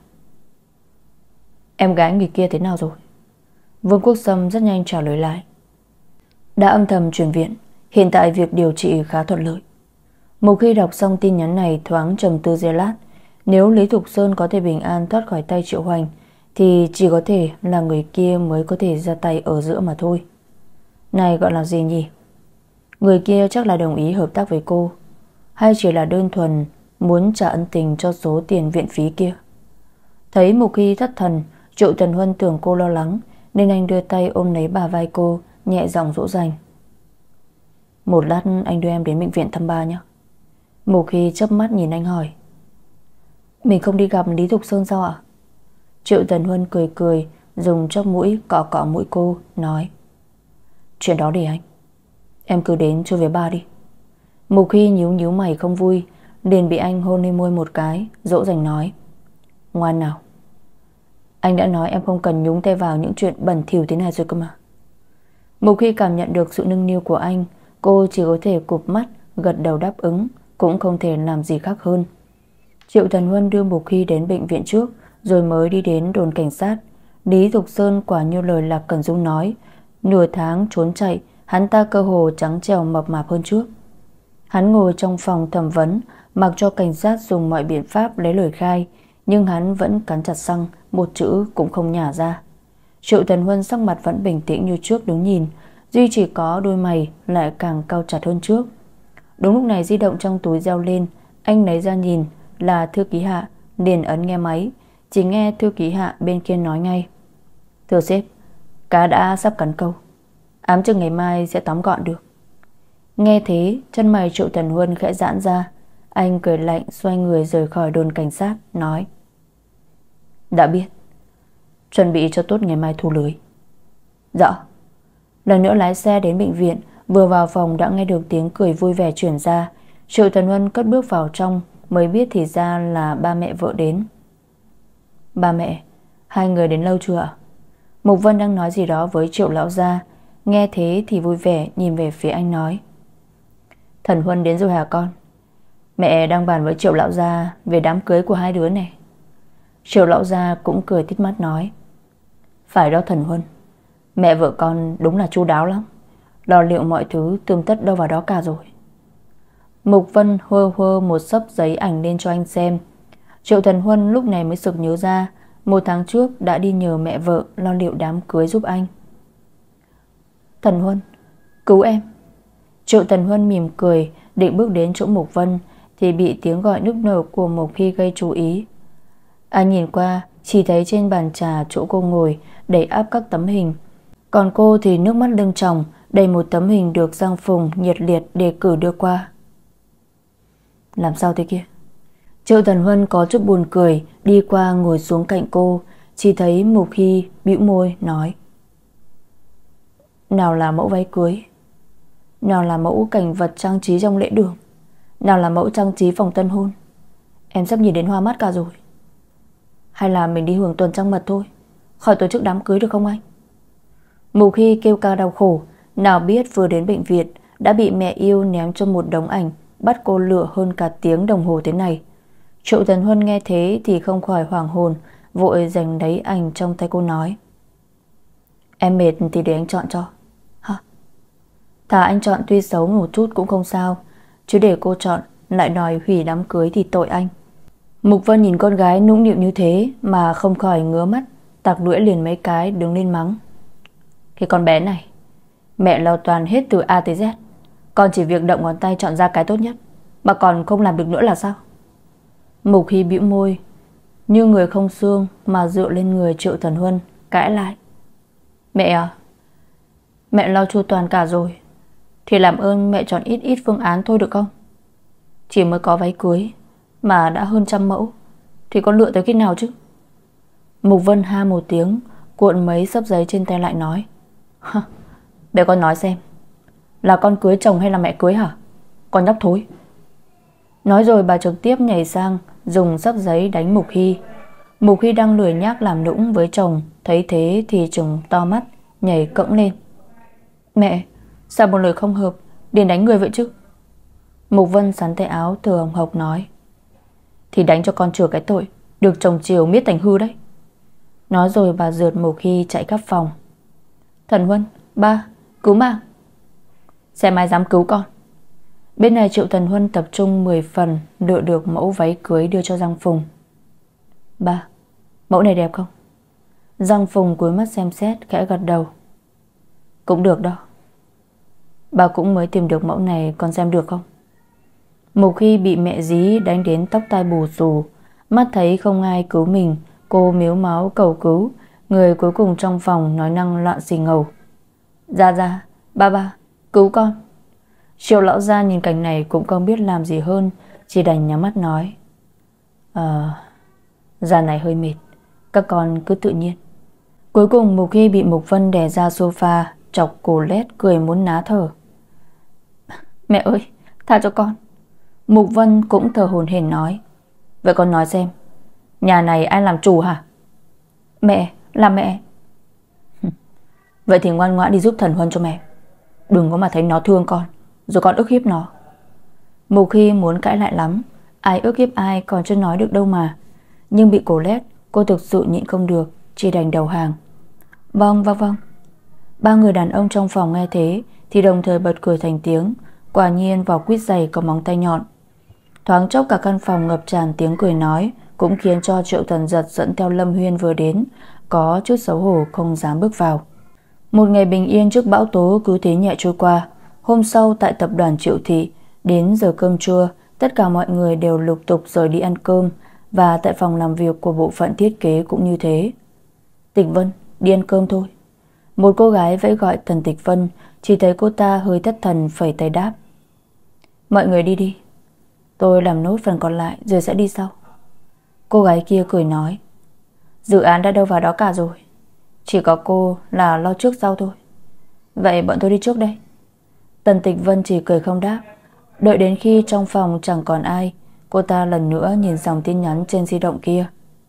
Em gái người kia thế nào rồi? Vương Quốc Sâm rất nhanh trả lời lại. Đã âm thầm chuyển viện, hiện tại việc điều trị khá thuận lợi. Mục Khi đọc xong tin nhắn này thoáng trầm tư giây lát. Nếu Lý Thục Sơn có thể bình an thoát khỏi tay Triệu Hoành, thì chỉ có thể là người kia mới có thể ra tay ở giữa mà thôi. Này gọi là gì nhỉ? Người kia chắc là đồng ý hợp tác với cô, hay chỉ là đơn thuần muốn trả ân tình cho số tiền viện phí kia? Thấy Mục Khi thất thần, Triệu Tần Huân tưởng cô lo lắng, nên anh đưa tay ôm lấy bả vai cô, nhẹ giọng dỗ dành. Một lát anh đưa em đến bệnh viện thăm ba nhé. Mục Khi chớp mắt nhìn anh hỏi. Mình không đi gặp Lý Thục Sơn sao ạ? Triệu Tần Huân cười cười, dùng chóp mũi cọ cọ mũi cô, nói. Chuyện đó để anh, em cứ đến chơi với ba đi. Mục Khi nhíu nhíu mày không vui, liền bị anh hôn lên môi một cái, dỗ dành nói. Ngoan nào, anh đã nói em không cần nhúng tay vào những chuyện bẩn thỉu thế này rồi cơ mà. Mục Khi cảm nhận được sự nâng niu của anh, cô chỉ có thể cụp mắt gật đầu đáp ứng, cũng không thể làm gì khác hơn. Triệu Thần Huân đưa Mục Khi đến bệnh viện trước, rồi mới đi đến đồn cảnh sát. Lý Thục Sơn quả như lời Lạc Cẩn Dung nói, nửa tháng trốn chạy, hắn ta cơ hồ trắng trẻo mập mạp hơn trước. Hắn ngồi trong phòng thẩm vấn, mặc cho cảnh sát dùng mọi biện pháp lấy lời khai, nhưng hắn vẫn cắn chặt răng, một chữ cũng không nhả ra. Triệu Thần Huân sắc mặt vẫn bình tĩnh như trước đứng nhìn, duy chỉ có đôi mày lại càng cau chặt hơn trước. Đúng lúc này di động trong túi reo lên, anh lấy ra nhìn là thư ký Hạ, liền ấn nghe máy. Chỉ nghe thư ký Hạ bên kia nói ngay. Thưa sếp, cá đã sắp cắn câu, ám chừng ngày mai sẽ tóm gọn được. Nghe thế, chân mày Triệu Thần Huân khẽ giãn ra. Anh cười lạnh xoay người rời khỏi đồn cảnh sát, nói. Đã biết, chuẩn bị cho tốt ngày mai thu lưới. Dạ. Lần nữa lái xe đến bệnh viện, vừa vào phòng đã nghe được tiếng cười vui vẻ truyền ra. Triệu Thần Huân cất bước vào trong, mới biết thì ra là ba mẹ vợ đến. Ba mẹ, hai người đến lâu chưa ạ? Mục Vân đang nói gì đó với Triệu lão gia, nghe thế thì vui vẻ nhìn về phía anh nói. Thần Huân đến rồi hả con? Mẹ đang bàn với Triệu lão gia về đám cưới của hai đứa này. Triệu lão gia cũng cười tít mắt nói. Phải đó Thần Huân, mẹ vợ con đúng là chu đáo lắm, lo liệu mọi thứ tươm tất đâu vào đó cả rồi. Mục Vân hơ hơ một xấp giấy ảnh lên cho anh xem. Triệu Thần Huân lúc này mới sực nhớ ra, một tháng trước đã đi nhờ mẹ vợ lo liệu đám cưới giúp anh. Thần Huân, cứu em. Triệu Thần Huân mỉm cười, định bước đến chỗ Mục Vân thì bị tiếng gọi nức nở của Mục Khi gây chú ý. Anh nhìn qua, chỉ thấy trên bàn trà chỗ cô ngồi đầy ắp các tấm hình, còn cô thì nước mắt lưng tròng đầy một tấm hình được Giang Phùng nhiệt liệt đề cử đưa qua. Làm sao thế kia? Triệu Thần Huân có chút buồn cười, đi qua ngồi xuống cạnh cô, chỉ thấy Mục Khi bĩu môi nói. Nào là mẫu váy cưới, nào là mẫu cảnh vật trang trí trong lễ đường, nào là mẫu trang trí phòng tân hôn. Em sắp nhìn đến hoa mắt cả rồi. Hay là mình đi hưởng tuần trăng mật thôi, khỏi tổ chức đám cưới được không anh? Mục Hy kêu ca đau khổ, nào biết vừa đến bệnh viện đã bị mẹ yêu ném cho một đống ảnh, bắt cô lựa hơn cả tiếng đồng hồ thế này. Triệu Tần Huân nghe thế thì không khỏi hoảng hồn, vội giành lấy ảnh trong tay cô nói: Em mệt thì để anh chọn cho. Hả? Thà anh chọn tuy xấu một chút cũng không sao, chứ để cô chọn lại đòi hủy đám cưới thì tội anh. Mục Vân nhìn con gái nũng nịu như thế mà không khỏi ngứa mắt, tặc lưỡi liền mấy cái đứng lên mắng: Cái con bé này, mẹ lo toàn hết từ A tới Z, con chỉ việc động ngón tay chọn ra cái tốt nhất mà còn không làm được nữa là sao? Mục Hy bĩu môi, như người không xương mà dựa lên người Triệu Tần Huân cãi lại: Mẹ à, mẹ lo chu toàn cả rồi, thì làm ơn mẹ chọn ít ít phương án thôi được không? Chỉ mới có váy cưới mà đã hơn trăm mẫu, thì con lựa tới khi nào chứ? Mục Vân ha một tiếng, cuộn mấy xấp giấy trên tay lại nói: Để con nói xem, là con cưới chồng hay là mẹ cưới hả? Con nhóc thối. Nói rồi bà trực tiếp nhảy sang dùng xấp giấy đánh Mục Hy. Mục Hy đang lười nhác làm nũng với chồng, thấy thế thì trừng to mắt, nhảy cẫng lên: Mẹ, sao một lời không hợp liền đánh người vậy chứ? Mục Vân sắn tay áo thở hồng hộc nói: Thì đánh cho con chừa cái tội được chồng chiều miết thành hư đấy. Nói rồi bà rượt Mục Hy chạy khắp phòng: Thần Huân, ba, cứu mạng. Xem ai dám cứu con. Bên này Triệu Thần Huân tập trung mười phần lựa được mẫu váy cưới đưa cho Giang Phùng. Ba, mẫu này đẹp không? Giang Phùng cúi mắt xem xét, khẽ gật đầu: Cũng được đó. Bà cũng mới tìm được mẫu này, con xem được không? Mục Hy bị mẹ dí đánh đến tóc tai bù xù, mắt thấy không ai cứu mình, cô mếu máo cầu cứu. Người cuối cùng trong phòng nói năng loạn xì ngầu: Ra ra, ba ba, cứu con. Triệu lão gia nhìn cảnh này cũng không biết làm gì hơn, chỉ đành nhắm mắt nói: Ờ, già này hơi mệt, các con cứ tự nhiên. Cuối cùng Mục Hy bị Mục Vân đè ra sofa, chọc cổ lét cười muốn ná thở: Mẹ ơi, tha cho con. Mục Vân cũng thở hổn hển nói: Vậy con nói xem, nhà này ai làm chủ hả? Mẹ, là mẹ. Vậy thì ngoan ngoãn đi giúp Thần Huân cho mẹ, đừng có mà thấy nó thương con rồi con ức hiếp nó. Mục Hy muốn cãi lại lắm, ai ức hiếp ai còn chưa nói được đâu mà, nhưng bị cổ lét, cô thực sự nhịn không được, chỉ đành đầu hàng. Vâng vâng vâng. Ba người đàn ông trong phòng nghe thế thì đồng thời bật cười thành tiếng. Quả nhiên vỏ quýt giày có móng tay nhọn. Thoáng chốc cả căn phòng ngập tràn tiếng cười nói, cũng khiến cho Triệu Thần Giật dẫn theo Lâm Huyên vừa đến có chút xấu hổ không dám bước vào. Một ngày bình yên trước bão tố cứ thế nhẹ trôi qua. Hôm sau tại tập đoàn Triệu Thị, đến giờ cơm trưa, tất cả mọi người đều lục tục rời đi ăn cơm, và tại phòng làm việc của bộ phận thiết kế cũng như thế. Tịch Vân, đi ăn cơm thôi. Một cô gái vẫy gọi Tần Tịch Vân, chỉ thấy cô ta hơi thất thần phẩy tay đáp: Mọi người đi đi, tôi làm nốt phần còn lại rồi sẽ đi sau. Cô gái kia cười nói: Dự án đã đâu vào đó cả rồi, chỉ có cô là lo trước sau thôi. Vậy bọn tôi đi trước đây. Tần Tịch Vân chỉ cười không đáp. Đợi đến khi trong phòng chẳng còn ai, cô ta lần nữa nhìn dòng tin nhắn trên di động kia.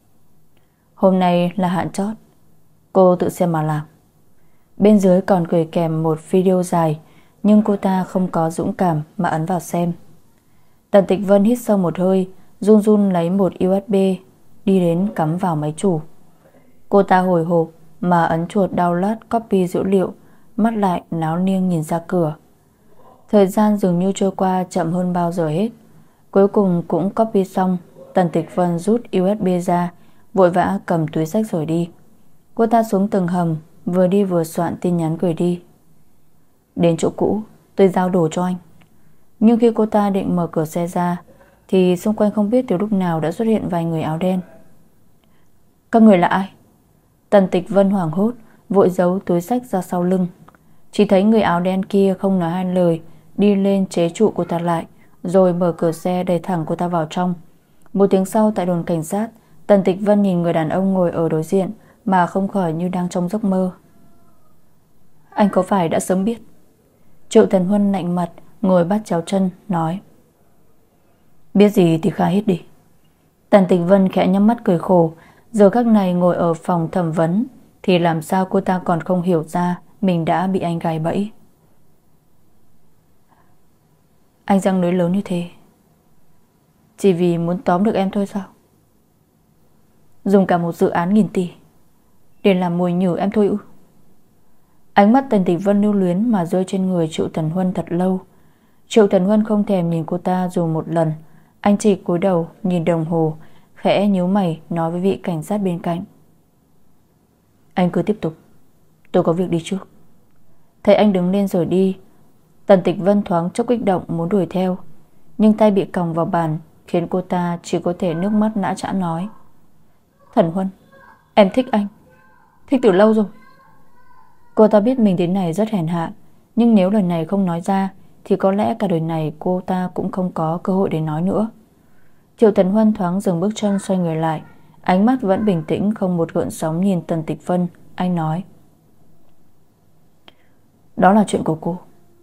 Hôm nay là hạn chót, cô tự xem mà làm. Bên dưới còn gửi kèm một video dài, nhưng cô ta không có dũng cảm mà ấn vào xem. Tần Tịch Vân hít sâu một hơi, run run lấy một u ét bê đi đến cắm vào máy chủ. Cô ta hồi hộp mà ấn chuột download copy dữ liệu, mắt lại láo liêng nhìn ra cửa. Thời gian dường như trôi qua chậm hơn bao giờ hết. Cuối cùng cũng copy xong, Tần Tịch Vân rút u ét bê ra, vội vã cầm túi xách rồi đi. Cô ta xuống tầng hầm, vừa đi vừa soạn tin nhắn gửi đi. Đến chỗ cũ, tôi giao đồ cho anh. Nhưng khi cô ta định mở cửa xe ra thì xung quanh không biết từ lúc nào đã xuất hiện vài người áo đen. Các người là ai? Tần Tịch Vân hoảng hốt, vội giấu túi xách ra sau lưng. Chỉ thấy người áo đen kia không nói hai lời, đi lên chế trụ cô ta lại, rồi mở cửa xe đẩy thẳng cô ta vào trong. Một tiếng sau tại đồn cảnh sát, Tần Tịch Vân nhìn người đàn ông ngồi ở đối diện mà không khỏi như đang trong giấc mơ. Anh có phải đã sớm biết? Triệu Thần Huân lạnh mặt ngồi bắt chéo chân nói: Biết gì thì khai hết đi. Tần Tịch Vân khẽ nhắm mắt cười khổ. Giờ khắc này ngồi ở phòng thẩm vấn thì làm sao cô ta còn không hiểu ra mình đã bị anh gài bẫy. Anh răng lưới lớn như thế chỉ vì muốn tóm được em thôi sao? Dùng cả một dự án nghìn tỷ để làm mồi nhử em thôi ư? Ánh mắt Tần Tịch Vân lưu luyến mà rơi trên người Triệu Tần Huân thật lâu. Triệu Tần Huân không thèm nhìn cô ta dù một lần. Anh chỉ cúi đầu nhìn đồng hồ, khẽ nhíu mày nói với vị cảnh sát bên cạnh: Anh cứ tiếp tục, tôi có việc đi trước. Thấy anh đứng lên rời đi, Tần Tịch Vân thoáng chốc kích động muốn đuổi theo, nhưng tay bị còng vào bàn khiến cô ta chỉ có thể nước mắt lã chã nói: Thần Huân, em thích anh, thích từ lâu rồi. Cô ta biết mình đến này rất hèn hạ, nhưng nếu lời này không nói ra thì có lẽ cả đời này cô ta cũng không có cơ hội để nói nữa. Triệu Tần Huân thoáng dừng bước chân, xoay người lại, ánh mắt vẫn bình tĩnh không một gợn sóng nhìn Tần Tịch Vân. Anh nói: Đó là chuyện của cô.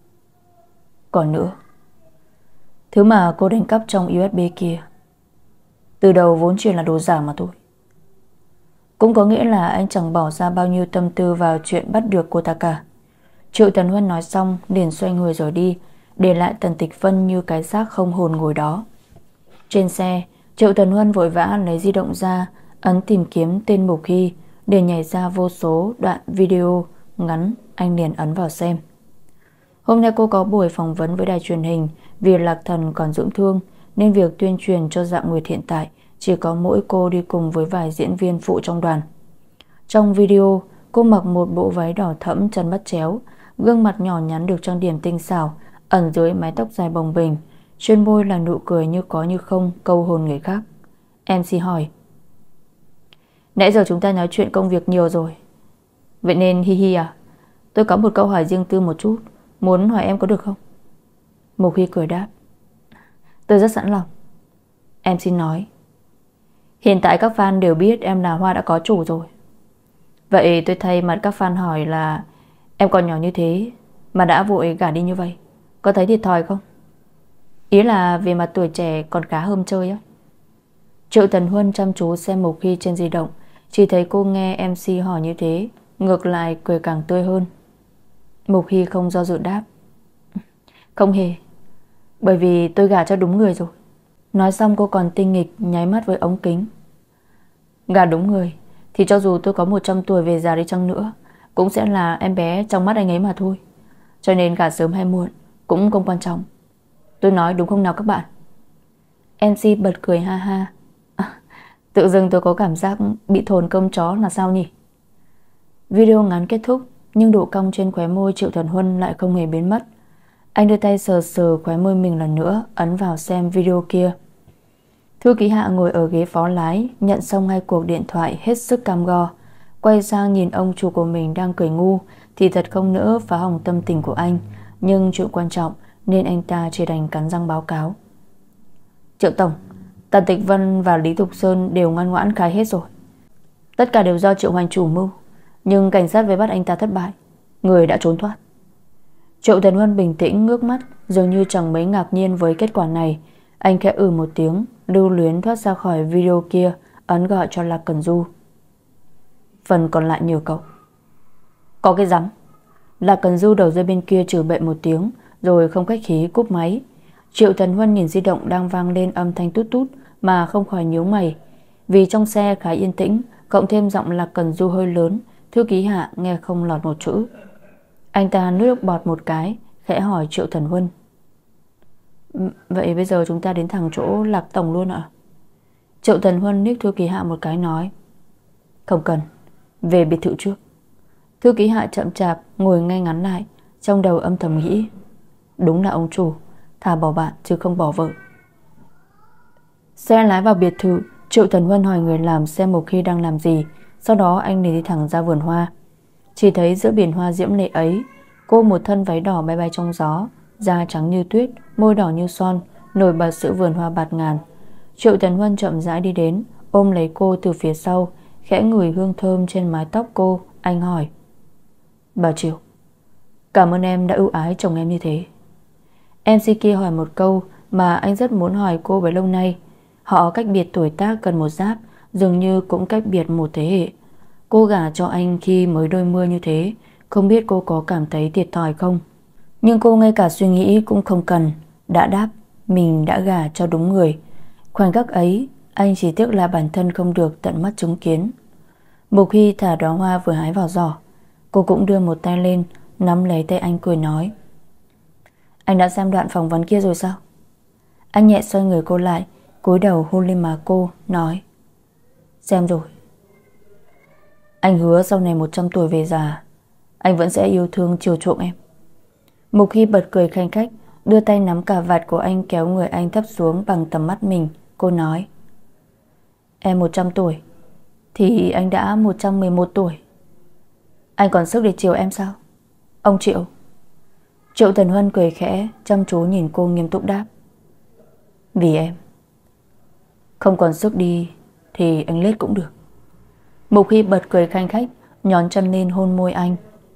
Còn nữa, thứ mà cô đánh cắp trong u ét bê kia từ đầu vốn chỉ là đồ giả mà thôi. Cũng có nghĩa là anh chẳng bỏ ra bao nhiêu tâm tư vào chuyện bắt được cô ta cả. Triệu Tần Huân nói xong liền xoay người rồi đi, để lại Tần Tịch Vân như cái xác không hồn ngồi đó. Trên xe, Triệu Tần Huân vội vã lấy di động ra, ấn tìm kiếm tên Mục Hy để nhảy ra vô số đoạn video ngắn. Anh liền ấn vào xem. Hôm nay cô có buổi phỏng vấn với đài truyền hình. Vì Lạc Thần còn dưỡng thương nên việc tuyên truyền cho Dạng Nguyệt hiện tại chỉ có mỗi cô đi cùng với vài diễn viên phụ trong đoàn. Trong video, cô mặc một bộ váy đỏ thẫm chân bắt chéo, gương mặt nhỏ nhắn được trang điểm tinh xảo, ẩn dưới mái tóc dài bồng bềnh, trên môi là nụ cười như có như không, câu hồn người khác. em xê hỏi: Nãy giờ chúng ta nói chuyện công việc nhiều rồi, vậy nên hi hi à, tôi có một câu hỏi riêng tư một chút, muốn hỏi em có được không? Mục Hy cười đáp: Tôi rất sẵn lòng. em xê nói: Hiện tại các fan đều biết em là hoa đã có chủ rồi. Vậy tôi thay mặt các fan hỏi là em còn nhỏ như thế mà đã vội gả đi như vậy, có thấy thiệt thòi không? Ý là về mặt tuổi trẻ còn khá hâm chơi á. Triệu Tần Huân chăm chú xem Mục Hy trên di động, chỉ thấy cô nghe em xê hỏi như thế, ngược lại cười càng tươi hơn. Mục Hy không do dự đáp: Không hề, bởi vì tôi gả cho đúng người rồi. Nói xong cô còn tinh nghịch nháy mắt với ống kính. Gả đúng người thì cho dù tôi có một trăm tuổi về già đi chăng nữa cũng sẽ là em bé trong mắt anh ấy mà thôi. Cho nên gả sớm hay muộn cũng không quan trọng. Tôi nói đúng không nào các bạn? em xê bật cười ha ha. À, tự dưng tôi có cảm giác bị thồn cơm chó là sao nhỉ? Video ngắn kết thúc, nhưng độ cong trên khóe môi Triệu Tần Huân lại không hề biến mất. Anh đưa tay sờ sờ khóe môi mình lần nữa, ấn vào xem video kia. Thư ký Hạ ngồi ở ghế phó lái, nhận xong hai cuộc điện thoại hết sức cam go, quay sang nhìn ông chủ của mình đang cười ngu thì thật không nỡ phá hỏng tâm tình của anh, nhưng chuyện quan trọng nên anh ta chỉ đành cắn răng báo cáo: Triệu tổng, Tần Tịch Vân và Lý Thục Sơn đều ngoan ngoãn khai hết rồi. Tất cả đều do Triệu Hoành chủ mưu, nhưng cảnh sát vây bắt anh ta thất bại, người đã trốn thoát. Triệu Tần Huân bình tĩnh ngước mắt, dường như chẳng mấy ngạc nhiên với kết quả này. Anh khẽ ừ một tiếng, lưu luyến thoát ra khỏi video kia, ấn gọi cho Lạc Cần Du. Phần còn lại nhờ cậu. Có cái rắm. Lạc Cần Du đầu dây bên kia chửi bậy một tiếng, rồi không khách khí cúp máy. Triệu Tần Huân nhìn di động đang vang lên âm thanh tút tút mà không khỏi nhíu mày. Vì trong xe khá yên tĩnh, cộng thêm giọng Lạc Cần Du hơi lớn, thư ký Hạ nghe không lọt một chữ. Anh ta nuốt nước bọt một cái, khẽ hỏi Triệu Tần Huân: Vậy bây giờ chúng ta đến thẳng chỗ Lạc tổng luôn ạ? Triệu Tần Huân liếc thư ký Hạ một cái nói: Không cần, về biệt thự trước. Thư ký Hạ chậm chạp ngồi ngay ngắn lại, trong đầu âm thầm nghĩ: Đúng là ông chủ thà bỏ bạn chứ không bỏ vợ. Xe lái vào biệt thự, Triệu Tần Huân hỏi người làm xem Mục Hy đang làm gì. Sau đó anh liền đi thẳng ra vườn hoa. Chỉ thấy giữa biển hoa diễm lệ ấy, cô một thân váy đỏ bay bay trong gió, da trắng như tuyết, môi đỏ như son, nổi bật giữa vườn hoa bạt ngàn. Triệu Tần Huân chậm rãi đi đến, ôm lấy cô từ phía sau, khẽ ngửi hương thơm trên mái tóc cô. Anh hỏi: Bà Triệu, cảm ơn em đã ưu ái chồng em như thế. em xê kia hỏi một câu mà anh rất muốn hỏi cô bấy lâu nay. Họ cách biệt tuổi tác gần một giáp, dường như cũng cách biệt một thế hệ. Cô gả cho anh khi mới đôi mươi như thế, Không biết cô có cảm thấy thiệt thòi không, nhưng cô ngay cả suy nghĩ cũng không cần, đã đáp mình đã gả cho đúng người. Khoảnh khắc ấy, anh chỉ tiếc là bản thân không được tận mắt chứng kiến. Mục Hy thả đóa hoa vừa hái vào giỏ. Cô cũng đưa một tay lên, nắm lấy tay anh cười nói: Anh đã xem đoạn phỏng vấn kia rồi sao? Anh nhẹ xoay người cô lại, cúi đầu hôn lên má cô, nói: Xem rồi. Anh hứa sau này một trăm tuổi về già, anh vẫn sẽ yêu thương chiều chuộng em. Mục Hy bật cười khanh khách, đưa tay nắm cà vạt của anh, kéo người anh thấp xuống bằng tầm mắt mình. Cô nói: Em một trăm tuổi thì anh đã một trăm mười một tuổi. Anh còn sức để chiều em sao? Ông Triệu. Triệu Tần Huân cười khẽ, chăm chú nhìn cô, nghiêm túc đáp: Vì em. Không còn sức đi thì anh lết cũng được. Mục Hy bật cười khanh khách, nhón chân lên hôn môi anh.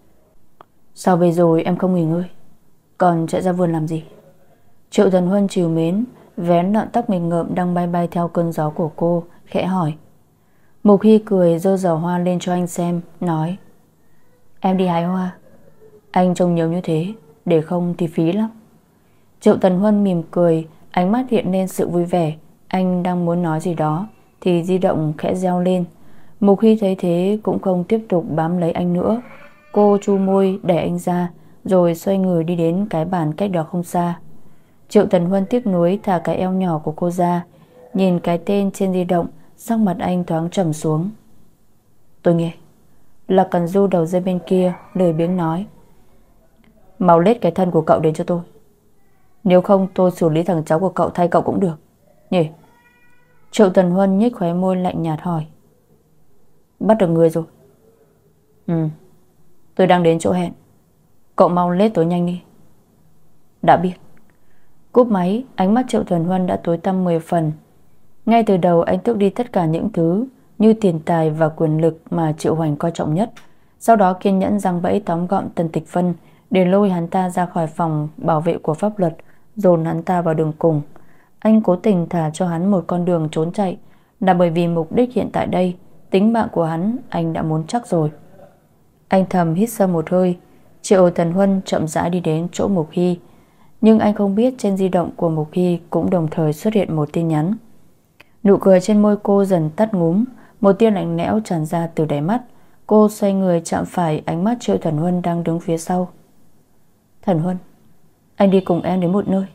Sao về rồi em không nghỉ ngơi, còn chạy ra vườn làm gì? Triệu Tần Huân trìu mến vén lọn tóc nghịch ngợm đang bay bay theo cơn gió của cô, khẽ hỏi. Mục Hy cười giơ giỏ hoa lên cho anh xem, nói: Em đi hái hoa. Anh trông nhiều như thế, để không thì phí lắm. Triệu Tần Huân mỉm cười, ánh mắt hiện lên sự vui vẻ. Anh đang muốn nói gì đó thì di động khẽ reo lên. Mục Hy thấy thế cũng không tiếp tục bám lấy anh nữa. Cô chu môi đẩy anh ra, rồi xoay người đi đến cái bàn cách đó không xa. Triệu Tần Huân tiếc nuối thả cái eo nhỏ của cô ra, nhìn cái tên trên di động, sắc mặt anh thoáng trầm xuống. Tôi nghe. Lạc Cần Du đầu dây bên kia lười biếng nói: Mau lết cái thân của cậu đến cho tôi, nếu không tôi xử lý thằng cháu của cậu thay cậu cũng được nhỉ. Triệu Tần Huân nhếch khóe môi lạnh nhạt hỏi: Bắt được người rồi? Ừ, tôi đang đến chỗ hẹn, cậu mau lết tối nhanh đi. Đã biết. Cúp máy, ánh mắt Triệu Tần Huân đã tối tăm mười phần. Ngay từ đầu anh tước đi tất cả những thứ như tiền tài và quyền lực mà Triệu Hoành coi trọng nhất. Sau đó kiên nhẫn giăng bẫy tóm gọn Tần Tịch Vân để lôi hắn ta ra khỏi phòng bảo vệ của pháp luật, dồn hắn ta vào đường cùng. Anh cố tình thả cho hắn một con đường trốn chạy là bởi vì mục đích hiện tại đây, tính mạng của hắn anh đã muốn chắc rồi. Anh thầm hít sâu một hơi. Triệu Tần Huân chậm rãi đi đến chỗ Mục Hy, nhưng anh không biết trên di động của Mục Hy cũng đồng thời xuất hiện một tin nhắn. Nụ cười trên môi cô dần tắt ngúm, một tia lạnh lẽo tràn ra từ đáy mắt. Cô xoay người chạm phải ánh mắt Triệu Thần Huân đang đứng phía sau. Thần Huân, anh đi cùng em đến một nơi.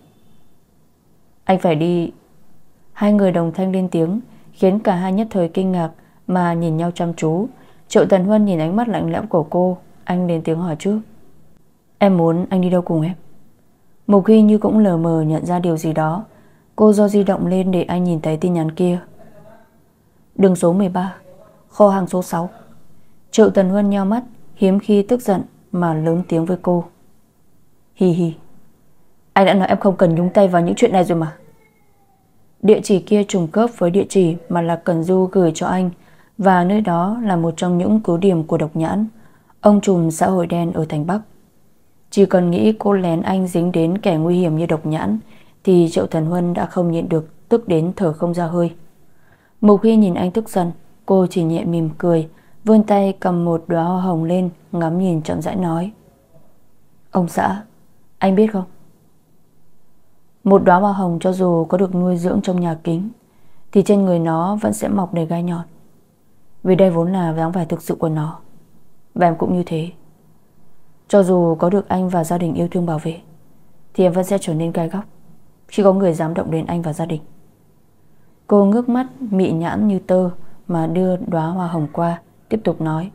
Anh phải đi. Hai người đồng thanh lên tiếng, khiến cả hai nhất thời kinh ngạc mà nhìn nhau chăm chú. Triệu Tần Huân nhìn ánh mắt lạnh lẽo của cô, anh lên tiếng hỏi trước: Em muốn anh đi đâu cùng em? Mục Hy như cũng lờ mờ nhận ra điều gì đó. Cô giơ di động lên để anh nhìn thấy tin nhắn kia. Đường số mười ba, kho hàng số sáu. Triệu Tần Huân nheo mắt, hiếm khi tức giận mà lớn tiếng với cô: Hi hi, anh đã nói em không cần nhúng tay vào những chuyện này rồi mà. Địa chỉ kia trùng khớp với địa chỉ mà Lạc Cần Du gửi cho anh, và nơi đó là một trong những cứ điểm của Độc Nhãn, ông trùm xã hội đen ở thành Bắc. Chỉ cần nghĩ cô lén anh dính đến kẻ nguy hiểm như Độc Nhãn thì Triệu Thần Huân đã không nhịn được, tức đến thở không ra hơi. Mục Hy nhìn anh tức giận, cô chỉ nhẹ mỉm cười, vươn tay cầm một đóa hoa hồng lên, ngắm nhìn chậm rãi nói: Ông xã, anh biết không, một đóa hoa hồng cho dù có được nuôi dưỡng trong nhà kính thì trên người nó vẫn sẽ mọc đầy gai nhọn, vì đây vốn là dáng vẻ thực sự của nó. Và em cũng như thế. Cho dù có được anh và gia đình yêu thương bảo vệ thì em vẫn sẽ trở nên gai góc khi có người dám động đến anh và gia đình. Cô ngước mắt mị nhãn như tơ mà đưa đóa hoa hồng qua, tiếp tục nói: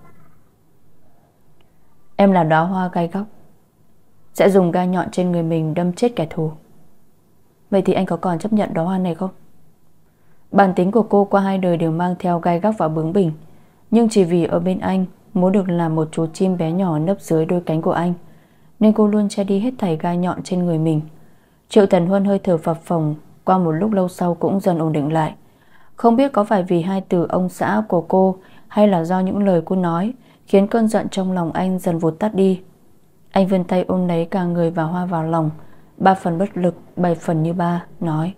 Em là đóa hoa gai góc, sẽ dùng gai nhọn trên người mình đâm chết kẻ thù. Vậy thì anh có còn chấp nhận đóa hoa này không? Bản tính của cô qua hai đời đều mang theo gai góc và bướng bỉnh, nhưng chỉ vì ở bên anh, muốn được làm một chú chim bé nhỏ nấp dưới đôi cánh của anh, nên cô luôn che đi hết thảy gai nhọn trên người mình. Triệu Tần Huân hơi thở phập phồng, qua một lúc lâu sau cũng dần ổn định lại. Không biết có phải vì hai từ ông xã của cô, hay là do những lời cô nói, khiến cơn giận trong lòng anh dần vụt tắt đi. Anh vươn tay ôm lấy cả người và hoa vào lòng, ba phần bất lực, bảy phần như ba, nói: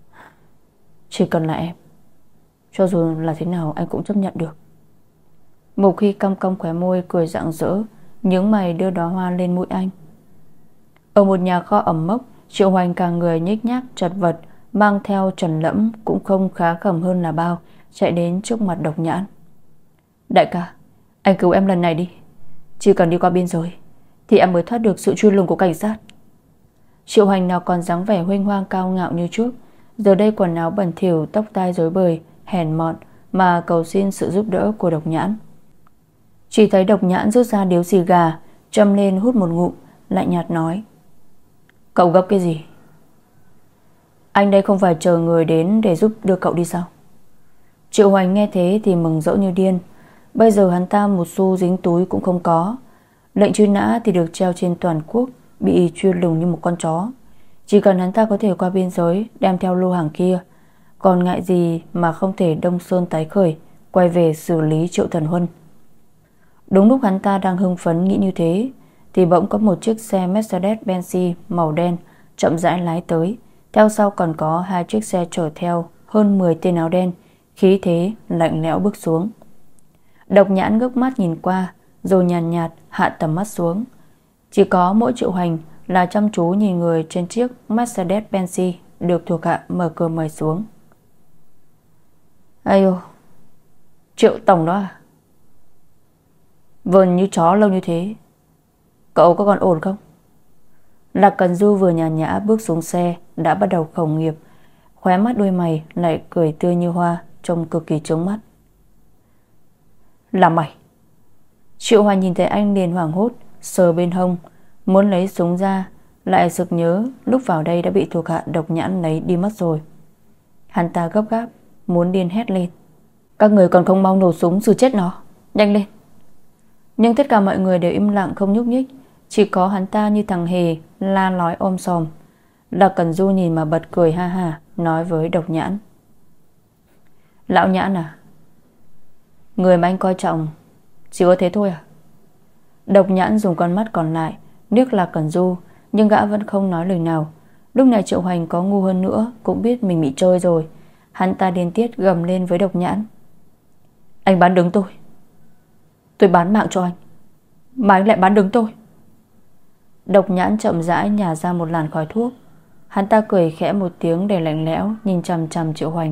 Chỉ cần là em, cho dù là thế nào anh cũng chấp nhận được. Mục Hy cong cong khóe môi cười rạng rỡ, nhướng mày đưa đóa hoa lên mũi anh. Ở một nhà kho ẩm mốc, Triệu Hoành cả người nhếch nhác chật vật, mang theo Trần Lẫm cũng không khá khẩm hơn là bao, chạy đến trước mặt Độc Nhãn. Đại ca, anh cứu em lần này đi. Chỉ cần đi qua biên giới thì em mới thoát được sự truy lùng của cảnh sát. Triệu Hoành nào còn dáng vẻ huênh hoang cao ngạo như trước, giờ đây quần áo bẩn thỉu, tóc tai rối bời, hèn mọn mà cầu xin sự giúp đỡ của Độc Nhãn. Chỉ thấy Độc Nhãn rút ra điếu xì gà, châm lên hút một ngụm, lạnh nhạt nói: Cậu gấp cái gì? Anh đây không phải chờ người đến để giúp đưa cậu đi sao? Triệu Hoành nghe thế thì mừng rỡ như điên. Bây giờ hắn ta một xu dính túi cũng không có. Lệnh truy nã thì được treo trên toàn quốc, bị truy lùng như một con chó. Chỉ cần hắn ta có thể qua biên giới, đem theo lô hàng kia, còn ngại gì mà không thể đông sơn tái khởi, quay về xử lý Triệu Thần Huân. Đúng lúc hắn ta đang hưng phấn nghĩ như thế thì bỗng có một chiếc xe Mercedes-Benz màu đen chậm rãi lái tới. Theo sau còn có hai chiếc xe chở theo hơn mười tên áo đen, khí thế lạnh lẽo bước xuống. Độc Nhãn ngước mắt nhìn qua, rồi nhàn nhạt, nhạt hạ tầm mắt xuống. Chỉ có mỗi Triệu Hoành là chăm chú nhìn người trên chiếc Mercedes-Benz được thuộc hạ mở cửa mời xuống. Ây ô, Triệu tổng đó à? Vờn như chó lâu như thế, cậu có còn ổn không? Lạc Cần Du vừa nhàn nhã bước xuống xe đã bắt đầu khẩu nghiệp, khóe mắt đôi mày lại cười tươi như hoa, trông cực kỳ chói mắt. Là mày? Triệu Hoành nhìn thấy anh liền hoảng hốt, sờ bên hông, muốn lấy súng ra, lại sực nhớ lúc vào đây đã bị thuộc hạ Độc Nhãn lấy đi mất rồi. Hắn ta gấp gáp muốn điên hét lên: Các người còn không mau nổ súng xử chết nó, nhanh lên! Nhưng tất cả mọi người đều im lặng không nhúc nhích, chỉ có hắn ta như thằng hề la lói ôm sòm. Lạc Cần Du nhìn mà bật cười ha ha, nói với Độc Nhãn: Lão Nhãn à, người mà anh coi trọng chỉ có thế thôi à? Độc Nhãn dùng con mắt còn lại liếc Lạc Cần Du, nhưng gã vẫn không nói lời nào. Lúc này Triệu Hoành có ngu hơn nữa cũng biết mình bị chơi rồi. Hắn ta điên tiết gầm lên với Độc Nhãn: Anh bán đứng tôi, tôi bán mạng cho anh, mà anh lại bán đứng tôi. Độc Nhãn chậm rãi nhả ra một làn khói thuốc. Hắn ta cười khẽ một tiếng đầy lạnh lẽo, nhìn chằm chằm Triệu Hoành: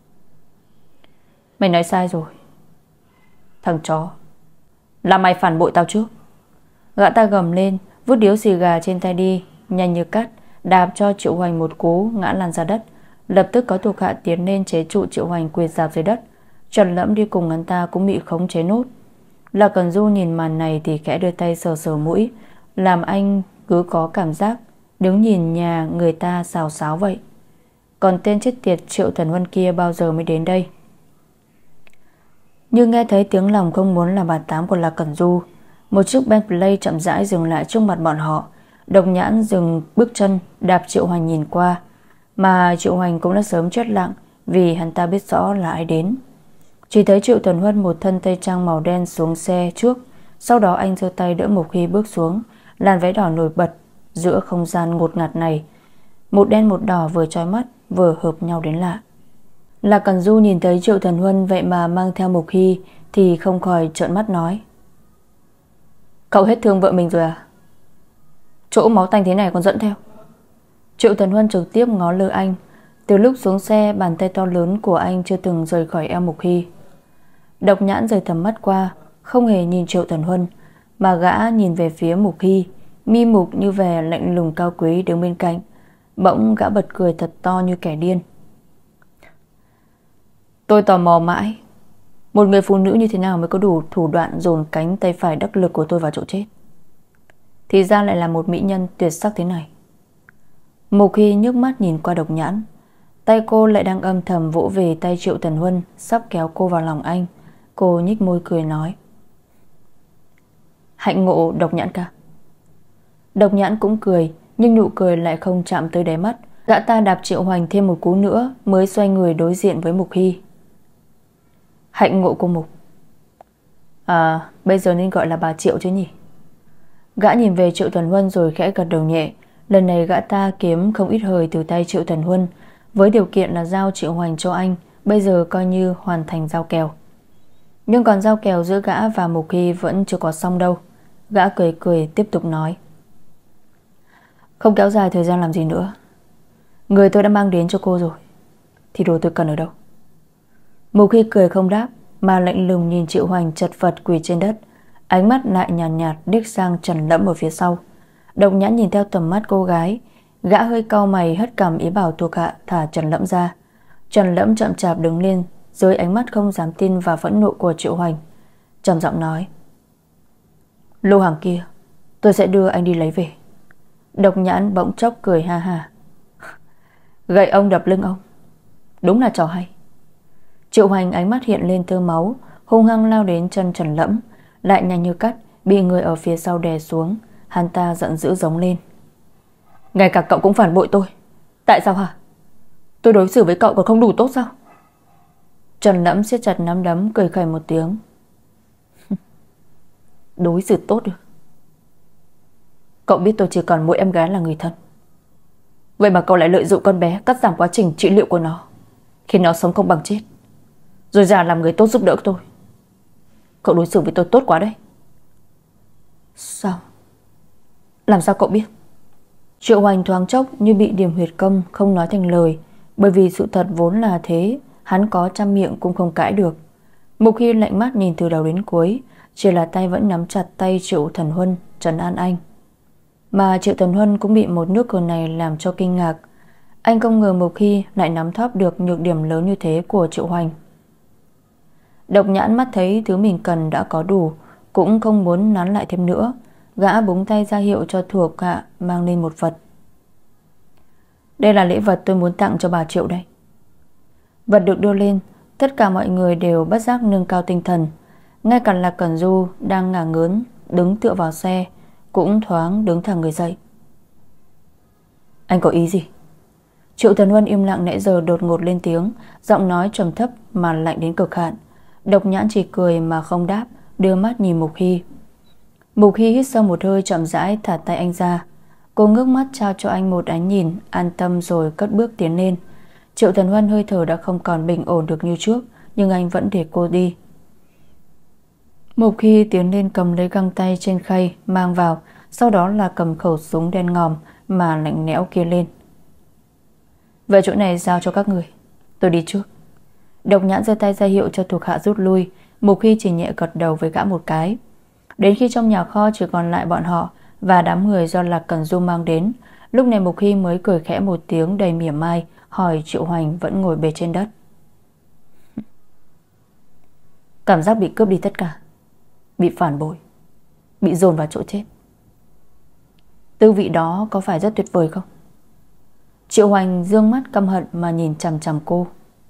Mày nói sai rồi, thằng chó, là mày phản bội tao trước. Gã ta gầm lên, vứt điếu xì gà trên tay đi, nhanh như cắt đạp cho Triệu Hoành một cú ngã lăn ra đất. Lập tức có thuộc hạ tiến lên chế trụ Triệu Hoành quỳ rạp dưới đất. Trần Lẫm đi cùng hắn ta cũng bị khống chế nốt. Lạc Cần Du nhìn màn này thì khẽ đưa tay sờ sờ mũi, làm anh cứ có cảm giác đứng nhìn nhà người ta xào xáo vậy. Còn tên chết tiệt Triệu Thần Huân kia bao giờ mới đến đây? Nhưng nghe thấy tiếng lòng không muốn làm bàn tán của Lạc Cần Du, một chiếc Bentley chậm rãi dừng lại trước mặt bọn họ. Độc Nhãn dừng bước chân, đạp Triệu Hoành nhìn qua, mà Triệu Hoành cũng đã sớm chết lặng vì hắn ta biết rõ là ai đến. Chỉ thấy Triệu Thần Huân một thân tây trang màu đen xuống xe trước, sau đó anh giơ tay đỡ Mục Hy bước xuống. Làn váy đỏ nổi bật giữa không gian ngột ngạt này, một đen một đỏ vừa chói mắt vừa hợp nhau đến lạ. Lạc Cần Du nhìn thấy Triệu Thần Huân vậy mà mang theo Mục Hy thì không khỏi trợn mắt nói: Cậu hết thương vợ mình rồi à? Chỗ máu tanh thế này còn dẫn theo? Triệu Thần Huân trực tiếp ngó lơ anh. Từ lúc xuống xe, bàn tay to lớn của anh chưa từng rời khỏi eo Mục Hy. Độc Nhãn rời tầm mắt qua, không hề nhìn Triệu Thần Huân, mà gã nhìn về phía Mục Hy, mi mục như vẻ lạnh lùng cao quý đứng bên cạnh. Bỗng gã bật cười thật to như kẻ điên. Tôi tò mò mãi, một người phụ nữ như thế nào mới có đủ thủ đoạn dồn cánh tay phải đắc lực của tôi vào chỗ chết. Thì ra lại là một mỹ nhân tuyệt sắc thế này. Mục Hy nhức mắt nhìn qua Độc Nhãn. Tay cô lại đang âm thầm vỗ về tay Triệu Thần Huân, sắp kéo cô vào lòng anh. Cô nhích môi cười nói: Hạnh ngộ Độc Nhãn ca. Độc Nhãn cũng cười, nhưng nụ cười lại không chạm tới đáy mắt. Gã ta đạp Triệu Hoành thêm một cú nữa mới xoay người đối diện với Mục Hy. Hạnh ngộ cô Mục. À, bây giờ nên gọi là bà Triệu chứ nhỉ? Gã nhìn về Triệu Thần Huân rồi khẽ gật đầu nhẹ. Lần này gã ta kiếm không ít hời từ tay Triệu Thần Huân, với điều kiện là giao Triệu Hoành cho anh, bây giờ coi như hoàn thành giao kèo. Nhưng còn giao kèo giữa gã và Mục Hy vẫn chưa có xong đâu. Gã cười cười tiếp tục nói: Không kéo dài thời gian làm gì nữa. Người tôi đã mang đến cho cô rồi, thì đồ tôi cần ở đâu? Mục Hy cười không đáp, mà lạnh lùng nhìn Triệu Hoành chật vật quỳ trên đất. Ánh mắt lại nhàn nhạt, nhạt điếc sang Trần Lẫm ở phía sau. Độc Nhãn nhìn theo tầm mắt cô gái. Gã hơi cau mày hất cằm ý bảo thuộc hạ thả Trần Lẫm ra. Trần Lẫm chậm chạp đứng lên dưới ánh mắt không dám tin và phẫn nộ của Triệu Hoành, trầm giọng nói: Lô hàng kia tôi sẽ đưa anh đi lấy về. Độc Nhãn bỗng chốc cười ha ha: Gậy ông đập lưng ông, đúng là trò hay. Triệu Hoành ánh mắt hiện lên tơ máu, hung hăng lao đến chân Trần Lẫm, lại nhanh như cắt bị người ở phía sau đè xuống. Hắn ta giận dữ giống lên: Ngay cả cậu cũng phản bội tôi. Tại sao hả? Tôi đối xử với cậu còn không đủ tốt sao? Trần Lẫm siết chặt nắm đấm cười khẩy một tiếng: Đối xử tốt được? Cậu biết tôi chỉ còn mỗi em gái là người thân, vậy mà cậu lại lợi dụng con bé cắt giảm quá trình trị liệu của nó, khiến nó sống không bằng chết, rồi già làm người tốt giúp đỡ tôi. Cậu đối xử với tôi tốt quá đấy. Sao? Làm sao cậu biết? Triệu Hoành thoáng chốc như bị điểm huyệt công, không nói thành lời. Bởi vì sự thật vốn là thế, hắn có trăm miệng cũng không cãi được. Mục Hy lạnh mắt nhìn từ đầu đến cuối, chỉ là tay vẫn nắm chặt tay Triệu Thần Huân trấn an anh. Mà Triệu Thần Huân cũng bị một nước cờ này làm cho kinh ngạc. Anh không ngờ Mục Hy lại nắm thóp được nhược điểm lớn như thế của Triệu Hoành. Độc Nhãn mắt thấy thứ mình cần đã có đủ, cũng không muốn nán lại thêm nữa. Gã búng tay ra hiệu cho thuộc hạ mang lên một vật. Đây là lễ vật tôi muốn tặng cho bà Triệu đây. Vật được đưa lên, tất cả mọi người đều bất giác nâng cao tinh thần. Ngay cả Lạc Cẩn Du đang ngả ngớn đứng tựa vào xe cũng thoáng đứng thẳng người dậy. Anh có ý gì? Triệu Thần Huân im lặng nãy giờ đột ngột lên tiếng, giọng nói trầm thấp mà lạnh đến cực hạn. Độc Nhãn chỉ cười mà không đáp, đưa mắt nhìn Mục Hy. Mục Hy hít sâu một hơi chậm rãi thả tay anh ra. Cô ngước mắt trao cho anh một ánh nhìn an tâm rồi cất bước tiến lên. Triệu Thần Huân hơi thở đã không còn bình ổn được như trước, nhưng anh vẫn để cô đi. Mục Hy tiến lên cầm lấy găng tay trên khay mang vào, sau đó là cầm khẩu súng đen ngòm mà lạnh lẽo kia lên. Về chỗ này giao cho các người, tôi đi trước. Độc Nhãn giơ tay ra hiệu cho thuộc hạ rút lui. Mục Hy chỉ nhẹ gật đầu với gã một cái. Đến khi trong nhà kho chỉ còn lại bọn họ và đám người do Lạc Cẩn Du mang đến, lúc này Mục Hy mới cười khẽ một tiếng đầy mỉa mai, hỏi Triệu Hoành vẫn ngồi bệt trên đất: Cảm giác bị cướp đi tất cả, bị phản bội, bị dồn vào chỗ chết, tư vị đó có phải rất tuyệt vời không? Triệu Hoành dương mắt căm hận mà nhìn chằm chằm cô.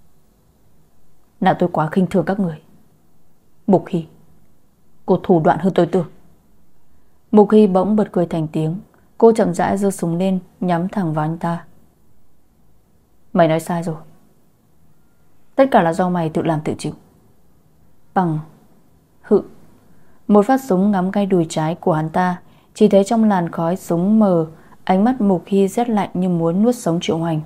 Là tôi quá khinh thường các người. Mục Hy, cô thủ đoạn hơn tôi tưởng. Mục Hy bỗng bật cười thành tiếng. Cô chậm rãi giơ súng lên nhắm thẳng vào anh ta. Mày nói sai rồi. Tất cả là do mày tự làm tự chịu. Bằng hự. Một phát súng ngắm ngay đùi trái của hắn ta. Chỉ thấy trong làn khói súng mờ, ánh mắt Mục Hy rét lạnh như muốn nuốt sống Triệu Hoành.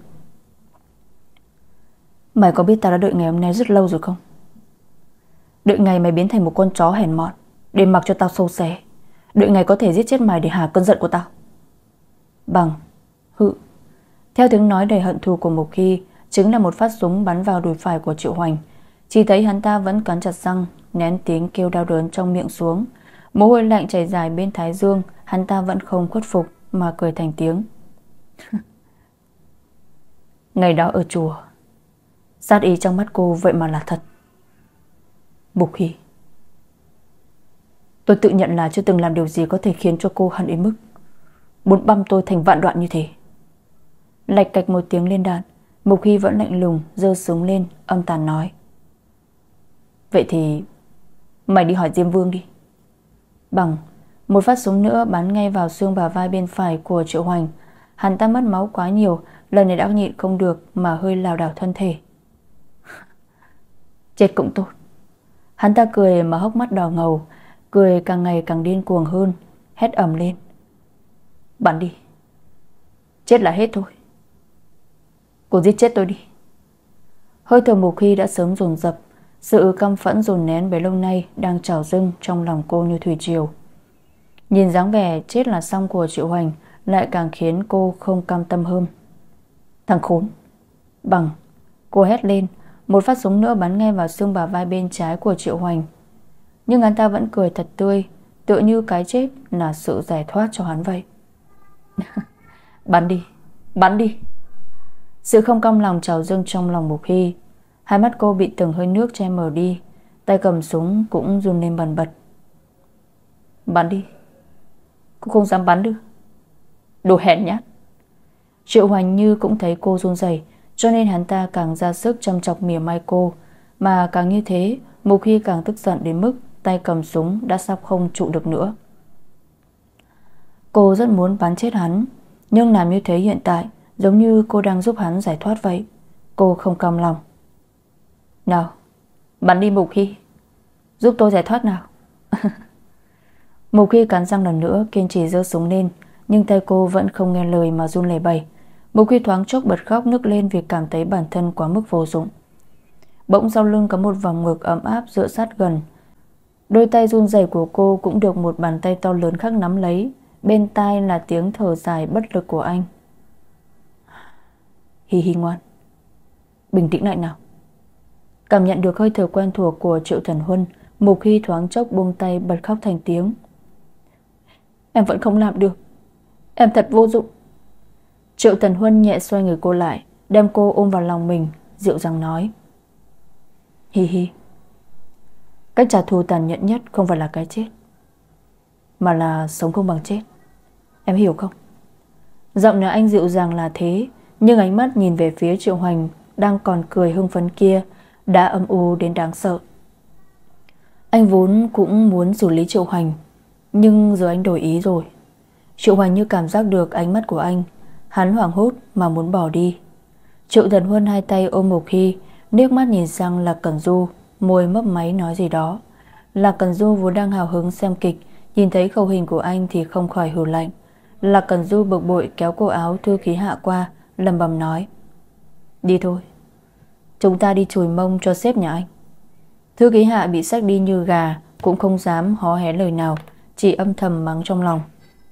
Mày có biết ta đã đợi ngày hôm nay rất lâu rồi không? Đợi ngày mày biến thành một con chó hèn mọn để mặc cho tao sâu xé. Đợi ngày có thể giết chết mày để hả cơn giận của tao. Bằng hự. Theo tiếng nói đầy hận thù của Mục Hy, chính là một phát súng bắn vào đùi phải của Triệu Hoành. Chỉ thấy hắn ta vẫn cắn chặt răng, nén tiếng kêu đau đớn trong miệng xuống. Mồ hôi lạnh chảy dài bên thái dương. Hắn ta vẫn không khuất phục mà cười thành tiếng. Ngày đó ở chùa, sát ý trong mắt cô vậy mà là thật. Mục Hy, tôi tự nhận là chưa từng làm điều gì có thể khiến cho cô hận đến mức muốn băm tôi thành vạn đoạn như thế. Lạch cạch một tiếng lên đạn, Mục Hy vẫn lạnh lùng giơ súng lên, âm tàn nói: Vậy thì mày đi hỏi Diêm Vương đi. Bằng một phát súng nữa bắn ngay vào xương bả vai bên phải của Triệu Hoành. Hắn ta mất máu quá nhiều, lần này đã nhịn không được mà hơi lảo đảo thân thể. Chết cũng tốt. Hắn ta cười mà hốc mắt đỏ ngầu, cười càng ngày càng điên cuồng hơn, hét ầm lên: Bắn đi. Chết là hết thôi. Cô giết chết tôi đi. Hơi thở Mục Hy đã sớm dồn dập, Sự căm phẫn dồn nén bấy lâu nay đang trào dâng trong lòng cô như thủy triều. Nhìn dáng vẻ chết là xong của Triệu Hoành lại càng khiến cô không cam tâm hơn. Thằng khốn! Bằng! Cô hét lên. Một phát súng nữa bắn ngay vào xương bả vai bên trái của Triệu Hoành. Nhưng hắn ta vẫn cười thật tươi, tựa như cái chết là sự giải thoát cho hắn vậy. Bắn đi! Bắn đi! Sự không cam lòng trào dâng trong lòng Mục Hy. Hai mắt cô bị từng hơi nước che mờ đi, tay cầm súng cũng run lên bần bật. Bắn đi! Cô không dám bắn được. Đồ hèn nhát! Triệu Hoành như cũng thấy cô run rẩy, cho nên hắn ta càng ra sức châm chọc mỉa mai cô. Mà càng như thế, Mục Hy càng tức giận đến mức tay cầm súng đã sắp không trụ được nữa. Cô rất muốn bắn chết hắn, nhưng làm như thế hiện tại giống như cô đang giúp hắn giải thoát vậy. Cô không cam lòng. Nào, bắn đi Mục Hy, giúp tôi giải thoát nào. Mục Hy cắn răng lần nữa kiên trì giơ súng lên, nhưng tay cô vẫn không nghe lời mà run lẩy bẩy. Mục Hy thoáng chốc bật khóc nức lên vì cảm thấy bản thân quá mức vô dụng. Bỗng sau lưng có một vòng ngực ấm áp dựa sát gần. Đôi tay run rẩy của cô cũng được một bàn tay to lớn khác nắm lấy. Bên tai là tiếng thở dài bất lực của anh. Hi Hi ngoan, bình tĩnh lại nào. Cảm nhận được hơi thở quen thuộc của Triệu Thần Huân, Mục Hy thoáng chốc buông tay bật khóc thành tiếng. Em vẫn không làm được, em thật vô dụng. Triệu Thần Huân nhẹ xoay người cô lại, đem cô ôm vào lòng mình, dịu dàng nói. Hi Hi, cách trả thù tàn nhẫn nhất không phải là cái chết, mà là sống không bằng chết. Em hiểu không? Giọng nói anh dịu dàng là thế, nhưng ánh mắt nhìn về phía Triệu Hoành đang còn cười hưng phấn kia đã âm u đến đáng sợ. Anh vốn cũng muốn xử lý Triệu Hoành, nhưng giờ anh đổi ý rồi. Triệu Hoành như cảm giác được ánh mắt của anh, hắn hoảng hốt mà muốn bỏ đi. Triệu Thần Huân hai tay ôm Mục Hy, nước mắt nhìn sang Lạc Cẩn Du, môi mấp máy nói gì đó. Lạc Cẩn Du vốn đang hào hứng xem kịch, nhìn thấy khẩu hình của anh thì không khỏi hừ lạnh. Lạc Cẩn Du bực bội kéo cổ áo thư ký Hạ qua, lầm bầm nói. Đi thôi, chúng ta đi chùi mông cho sếp nhà anh. Thư ký Hạ bị xách đi như gà, cũng không dám hó hé lời nào, chỉ âm thầm mắng trong lòng.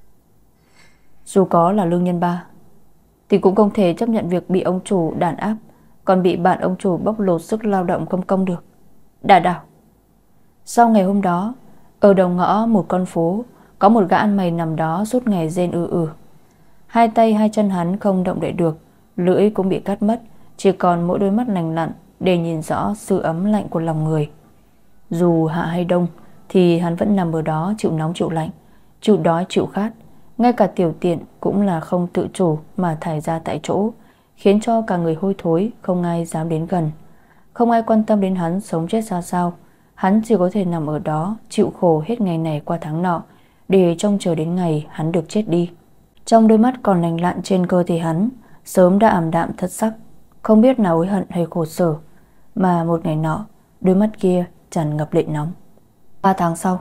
Dù có là lương nhân ba thì cũng không thể chấp nhận việc bị ông chủ đàn áp, còn bị bạn ông chủ bóc lột sức lao động không công được. Đà đảo. Sau ngày hôm đó, ở đầu ngõ một con phố, có một gã ăn mày nằm đó suốt ngày rên ư ử. Hai tay hai chân hắn không động đậy được, lưỡi cũng bị cắt mất, chỉ còn mỗi đôi mắt lành lặn để nhìn rõ sự ấm lạnh của lòng người. Dù hạ hay đông thì hắn vẫn nằm ở đó chịu nóng chịu lạnh, chịu đói chịu khát. Ngay cả tiểu tiện cũng là không tự chủ mà thải ra tại chỗ, khiến cho cả người hôi thối, không ai dám đến gần. Không ai quan tâm đến hắn sống chết ra sao. Hắn chỉ có thể nằm ở đó chịu khổ hết ngày này qua tháng nọ, để trông chờ đến ngày hắn được chết đi. Trong đôi mắt còn lành lặn trên cơ thể hắn sớm đã ảm đạm thất sắc, không biết là hối hận hay khổ sở. Mà một ngày nọ, đôi mắt kia tràn ngập lệ nóng. Ba tháng sau.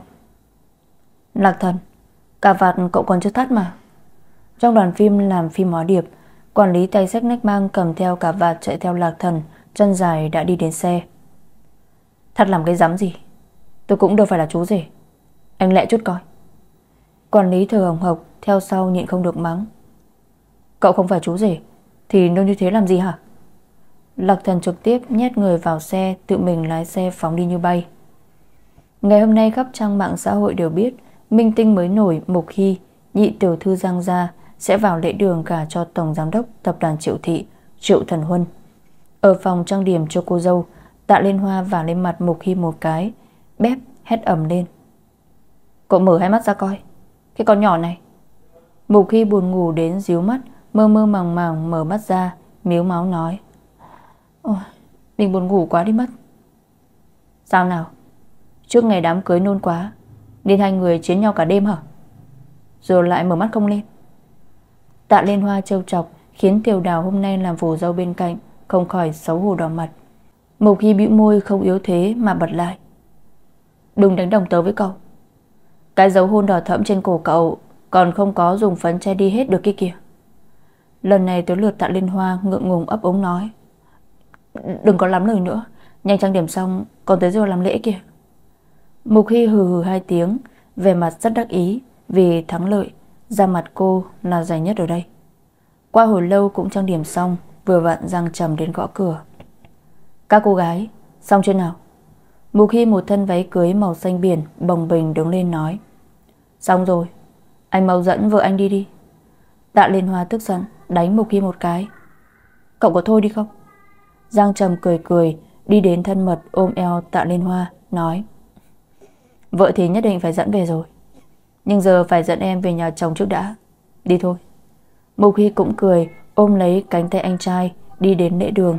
Lạc Thần, cà vạt cậu còn chưa thắt mà. Trong đoàn phim làm phim hóa điệp, quản lý tay xách nách mang cầm theo cà vạt chạy theo Lạc Thần, chân dài đã đi đến xe. Thắt làm cái rắm gì, tôi cũng đâu phải là chú rể. Anh lẹ chút coi. Quản lý thở hồng hộc theo sau nhịn không được mắng. Cậu không phải chú rể thì nôn như thế làm gì hả? Lạc Thần trực tiếp nhét người vào xe, tự mình lái xe phóng đi như bay. Ngày hôm nay khắp trang mạng xã hội đều biết minh tinh mới nổi Mục Hy, nhị tiểu thư Giang Gia sẽ vào lễ đường gả cho tổng giám đốc tập đoàn Triệu Thị, Triệu Thần Huân. Ở phòng trang điểm cho cô dâu, Tạ Liên Hoa vả lên mặt Mục Hy một cái, bép hét ầm lên. Cậu mở hai mắt ra coi, cái con nhỏ này. Mục Hy buồn ngủ đến díu mắt, mơ mơ màng màng mở mắt ra, miếu máu nói. Ôi, mình buồn ngủ quá đi mất. Sao nào? Trước ngày đám cưới nôn quá nên hai người chiến nhau cả đêm hả? Rồi lại mở mắt không lên. Tạ Liên Hoa trêu chọc khiến Tiểu Đào hôm nay làm phù dâu bên cạnh không khỏi xấu hổ đỏ mặt. Mục Hy bĩu môi không yếu thế mà bật lại. Đừng đánh đồng tớ với cậu. Cái dấu hôn đỏ thẫm trên cổ cậu còn không có dùng phấn che đi hết được kia kìa. Lần này tới lượt Tạ Liên Hoa ngượng ngùng ấp úng nói. Đừng có lắm lời nữa, Nhanh trang điểm xong, còn tới giờ làm lễ kìa. Mục Hy hừ hừ hai tiếng, vẻ mặt rất đắc ý vì thắng lợi. Da mặt cô là dày nhất ở đây. Qua hồi lâu cũng trang điểm xong, vừa vặn Giang Trầm đến gõ cửa. Các cô gái, xong chưa nào? Mục Hy một thân váy cưới màu xanh biển bồng bềnh đứng lên nói. Xong rồi, anh mau dẫn vợ anh đi đi. Tạ Liên Hoa tức giận đánh Mục Hy một cái. Cậu có thôi đi không? Giang Trầm cười cười đi đến thân mật ôm eo Tạ Liên Hoa nói. Vợ thì nhất định phải dẫn về rồi, nhưng giờ phải dẫn em về nhà chồng trước đã. Đi thôi. Mục Hy cũng cười ôm lấy cánh tay anh trai đi đến lễ đường.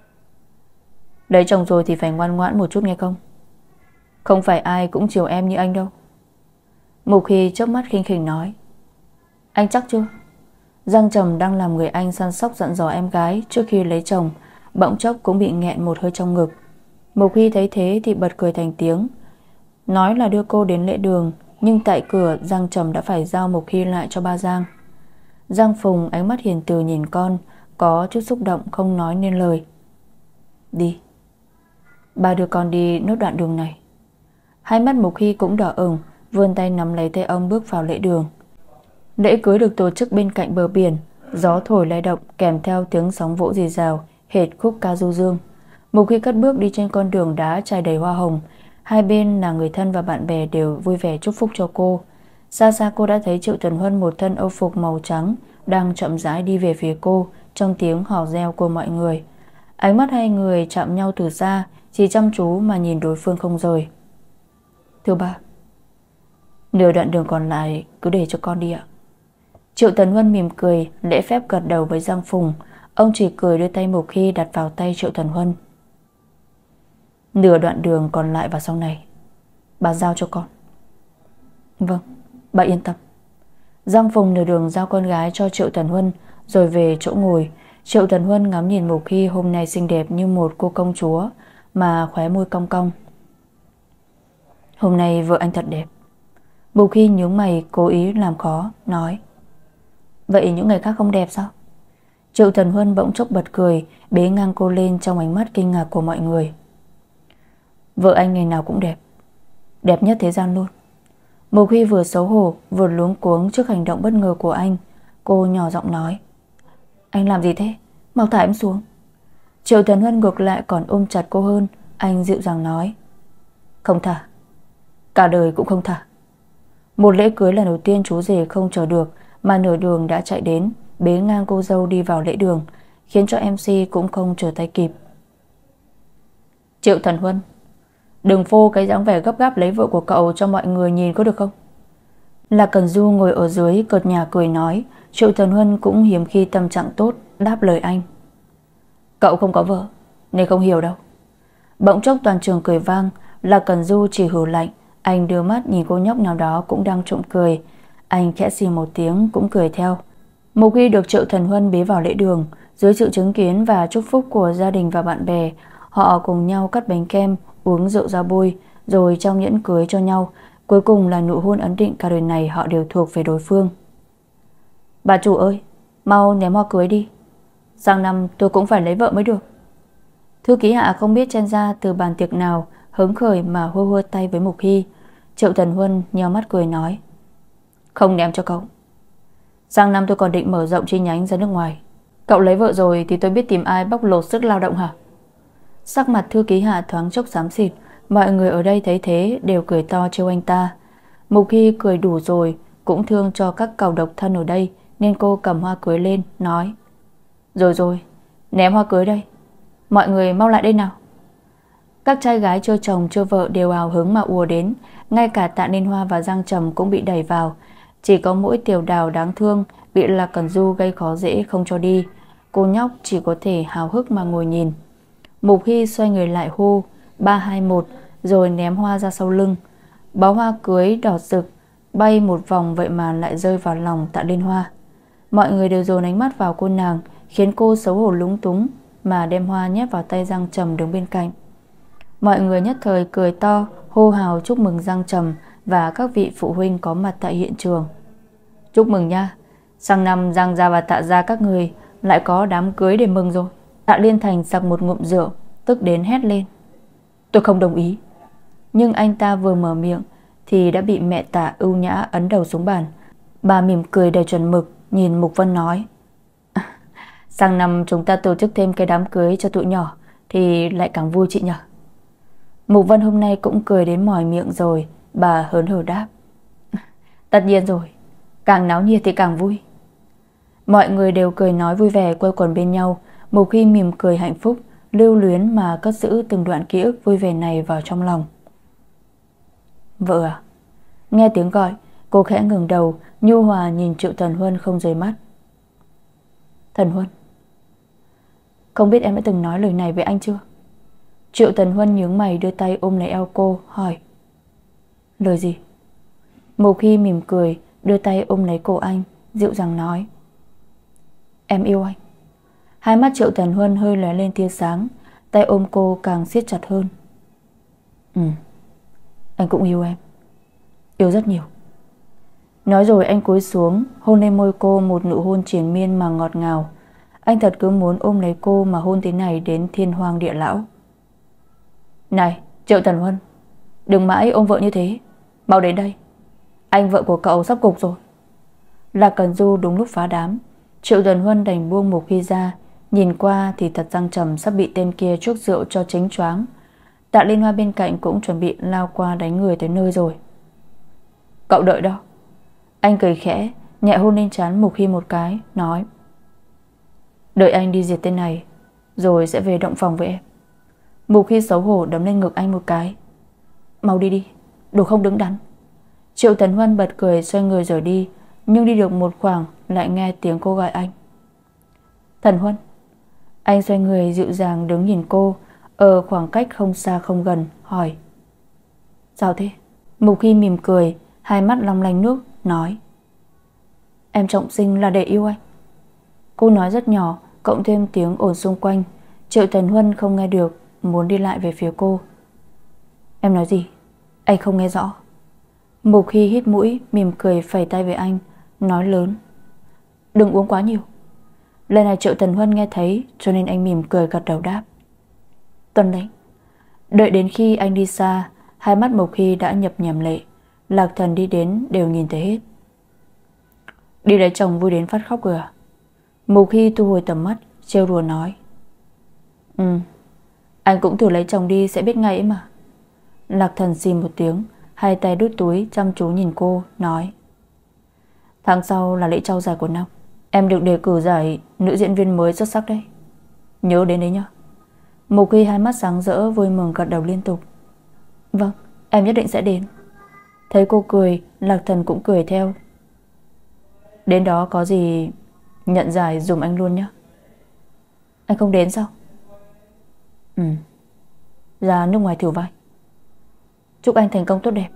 Lấy chồng rồi thì phải ngoan ngoãn một chút nghe không? Không phải ai cũng chiều em như anh đâu. Mục Hy chớp mắt khinh khỉnh nói. Anh chắc chưa? Giang Trầm đang làm người anh săn sóc dặn dò em gái trước khi lấy chồng, bỗng chốc cũng bị nghẹn một hơi trong ngực. Mục Hy thấy thế thì bật cười thành tiếng, nói là đưa cô đến lễ đường, nhưng tại cửa Giang Trầm đã phải giao Mục Hy lại cho ba Giang. Giang Phùng ánh mắt hiền từ nhìn con, có chút xúc động không nói nên lời. Đi. Ba đưa con đi nốt đoạn đường này. Hai mắt Mục Hy cũng đỏ ửng, vươn tay nắm lấy tay ông bước vào lễ đường. Lễ cưới được tổ chức bên cạnh bờ biển, gió thổi lay động kèm theo tiếng sóng vỗ rì rào, hệt khúc ca du dương. Mục Hy cất bước đi trên con đường đá trải đầy hoa hồng. Hai bên là người thân và bạn bè đều vui vẻ chúc phúc cho cô. Xa xa cô đã thấy Triệu Tần Huân một thân âu phục màu trắng đang chậm rãi đi về phía cô trong tiếng hò reo của mọi người. Ánh mắt hai người chạm nhau từ xa, chỉ chăm chú mà nhìn đối phương không rời. Thưa ba, nửa đoạn đường còn lại cứ để cho con đi ạ. Triệu Tần Huân mỉm cười, lễ phép gật đầu với Giang Phùng. Ông chỉ cười đưa tay Mục Hy đặt vào tay Triệu Tần Huân. Nửa đoạn đường còn lại vào sau này, bà giao cho con. Vâng, bà yên tâm. Giang Phùng nửa đường giao con gái cho Triệu Tần Huân rồi về chỗ ngồi. Triệu Tần Huân ngắm nhìn Mục Hy hôm nay xinh đẹp như một cô công chúa mà khóe môi cong cong. Hôm nay vợ anh thật đẹp. Mục Hy nhướng mày cố ý làm khó, nói. Vậy những người khác không đẹp sao? Triệu Tần Huân bỗng chốc bật cười, bế ngang cô lên trong ánh mắt kinh ngạc của mọi người. Vợ anh ngày nào cũng đẹp, đẹp nhất thế gian luôn. Mục Hy vừa xấu hổ vừa luống cuống trước hành động bất ngờ của anh. Cô nhỏ giọng nói. Anh làm gì thế? Mau thả em xuống. Triệu Tần Huân ngược lại còn ôm chặt cô hơn. Anh dịu dàng nói. Không thả, cả đời cũng không thả. Một lễ cưới lần đầu tiên chú rể không chờ được mà nửa đường đã chạy đến, bế ngang cô dâu đi vào lễ đường, khiến cho em xê cũng không trở tay kịp. Triệu Tần Huân, đừng phô cái dáng vẻ gấp gáp lấy vợ của cậu cho mọi người nhìn có được không? Là Cần Du ngồi ở dưới cợt nhả cười nói. Triệu Tần Huân cũng hiếm khi tâm trạng tốt đáp lời anh. Cậu không có vợ nên không hiểu đâu. Bỗng chốc toàn trường cười vang. Là Cần Du chỉ hừ lạnh. Anh đưa mắt nhìn cô nhóc nào đó cũng đang trộm cười. Anh khẽ xì một tiếng cũng cười theo. Mục Hy được Triệu Tần Huân bế vào lễ đường. Dưới sự chứng kiến và chúc phúc của gia đình và bạn bè, họ cùng nhau cắt bánh kem, uống rượu ra bôi, rồi trao nhẫn cưới cho nhau. Cuối cùng là nụ hôn ấn định cả đời này họ đều thuộc về đối phương. Bà chủ ơi, mau ném hoa cưới đi. Sang năm tôi cũng phải lấy vợ mới được. Thư ký Hạ không biết chen ra từ bàn tiệc nào, hứng khởi mà hô hô tay với Mục Hy. Triệu Tần Huân nheo mắt cười nói. Không ném cho cậu. Sang năm tôi còn định mở rộng chi nhánh ra nước ngoài. Cậu lấy vợ rồi thì tôi biết tìm ai bóc lột sức lao động hả? Sắc mặt thư ký Hạ thoáng chốc xám xịt. Mọi người ở đây thấy thế đều cười to trêu anh ta. Mục Hy cười đủ rồi, cũng thương cho các càu độc thân ở đây, nên cô cầm hoa cưới lên nói. Rồi rồi, ném hoa cưới đây. Mọi người mau lại đây nào. Các trai gái chưa chồng chưa vợ đều hào hứng mà ùa đến. Ngay cả Tạ Liên Hoa và Giang Trầm cũng bị đẩy vào. Chỉ có mỗi Tiểu Đào đáng thương bị là Cần Du gây khó dễ không cho đi. Cô nhóc chỉ có thể hào hức mà ngồi nhìn. Mục Hy xoay người lại hô ba hai một rồi ném hoa ra sau lưng. Bó hoa cưới đỏ rực bay một vòng vậy mà lại rơi vào lòng Tạ Liên Hoa. Mọi người đều dồn ánh mắt vào cô nàng, khiến cô xấu hổ lúng túng mà đem hoa nhét vào tay Giang Trầm đứng bên cạnh. Mọi người nhất thời cười to, hô hào chúc mừng Giang Trầm và các vị phụ huynh có mặt tại hiện trường. Chúc mừng nha, sang năm Giang gia và Tạ gia các người lại có đám cưới để mừng rồi. Tạ Liên Thành sặc một ngụm rượu, tức đến hét lên. Tôi không đồng ý. Nhưng anh ta vừa mở miệng thì đã bị mẹ Tạ ưu nhã ấn đầu xuống bàn. Bà mỉm cười đầy chuẩn mực nhìn Mục Vân nói: Sang năm chúng ta tổ chức thêm cái đám cưới cho tụi nhỏ thì lại càng vui chị nhỉ. Mục Vân hôm nay cũng cười đến mỏi miệng rồi. Bà hớn hở đáp: Tất nhiên rồi, càng náo nhiệt thì càng vui. Mọi người đều cười nói vui vẻ quây quần bên nhau. Mục Hy mỉm cười hạnh phúc, lưu luyến mà cất giữ từng đoạn ký ức vui vẻ này vào trong lòng. Vợ à? Nghe tiếng gọi, cô khẽ ngừng đầu, nhu hòa nhìn Triệu Tần Huân không rời mắt. Thần Huân, không biết em đã từng nói lời này với anh chưa? Triệu Tần Huân nhướng mày đưa tay ôm lấy eo cô, hỏi. Lời gì? Mục Hy mỉm cười, đưa tay ôm lấy cổ anh, dịu dàng nói. Em yêu anh. Hai mắt Triệu Tần Huân hơi lóe lên tia sáng, tay ôm cô càng siết chặt hơn. Ừ, anh cũng yêu em. Yêu rất nhiều. Nói rồi anh cúi xuống, hôn lên môi cô một nụ hôn triền miên mà ngọt ngào. Anh thật cứ muốn ôm lấy cô mà hôn thế này đến thiên hoang địa lão. Này, Triệu Tần Huân, đừng mãi ôm vợ như thế. Mau đến đây, anh vợ của cậu sắp gục rồi. Lạc Cần Du đúng lúc phá đám. Triệu Tần Huân đành buông Mục Hy ra. Nhìn qua thì thật răng trầm sắp bị tên kia chuốc rượu cho chính choáng. Tạ Liên Hoa bên cạnh cũng chuẩn bị lao qua đánh người tới nơi rồi. Cậu đợi đó. Anh cười khẽ, nhẹ hôn lên trán Mục Hy một cái, nói. Đợi anh đi diệt tên này, rồi sẽ về động phòng với em. Mục Hy xấu hổ đấm lên ngực anh một cái. Mau đi đi, đồ không đứng đắn. Triệu Tần Huân bật cười xoay người rời đi. Nhưng đi được một khoảng lại nghe tiếng cô gọi anh. Thần Huân. Anh xoay người dịu dàng đứng nhìn cô ở khoảng cách không xa không gần, hỏi. Sao thế? Mục Hy mỉm cười, hai mắt long lanh nước, nói. Em trọng sinh là để yêu anh. Cô nói rất nhỏ, cộng thêm tiếng ồn xung quanh. Triệu Tần Huân không nghe được, muốn đi lại về phía cô. Em nói gì? Anh không nghe rõ. Mục Hy hít mũi, mỉm cười phẩy tay với anh, nói lớn. Đừng uống quá nhiều. Lần này Triệu Tần Huân nghe thấy, cho nên anh mỉm cười gật đầu đáp. Tuân lệnh. Đợi đến khi anh đi xa, hai mắt Mục Hy đã nhập nhèm lệ. Lạc Thần đi đến đều nhìn thấy hết. Đi lấy chồng vui đến phát khóc rồi à? Mục Hy thu hồi tầm mắt, trêu đùa nói. Ừ, anh cũng thử lấy chồng đi sẽ biết ngay ấy mà. Lạc Thần xì một tiếng, hai tay đút túi chăm chú nhìn cô, nói. Tháng sau là lễ trao giải của năm. Em được đề cử giải nữ diễn viên mới xuất sắc đấy. Nhớ đến đấy nhá. Mục Hy hai mắt sáng rỡ vui mừng gật đầu liên tục. Vâng, em nhất định sẽ đến. Thấy cô cười, Lạc Thần cũng cười theo. Đến đó có gì nhận giải dùm anh luôn nhé. Anh không đến sao? Ừ, ra nước ngoài thử vai. Chúc anh thành công tốt đẹp.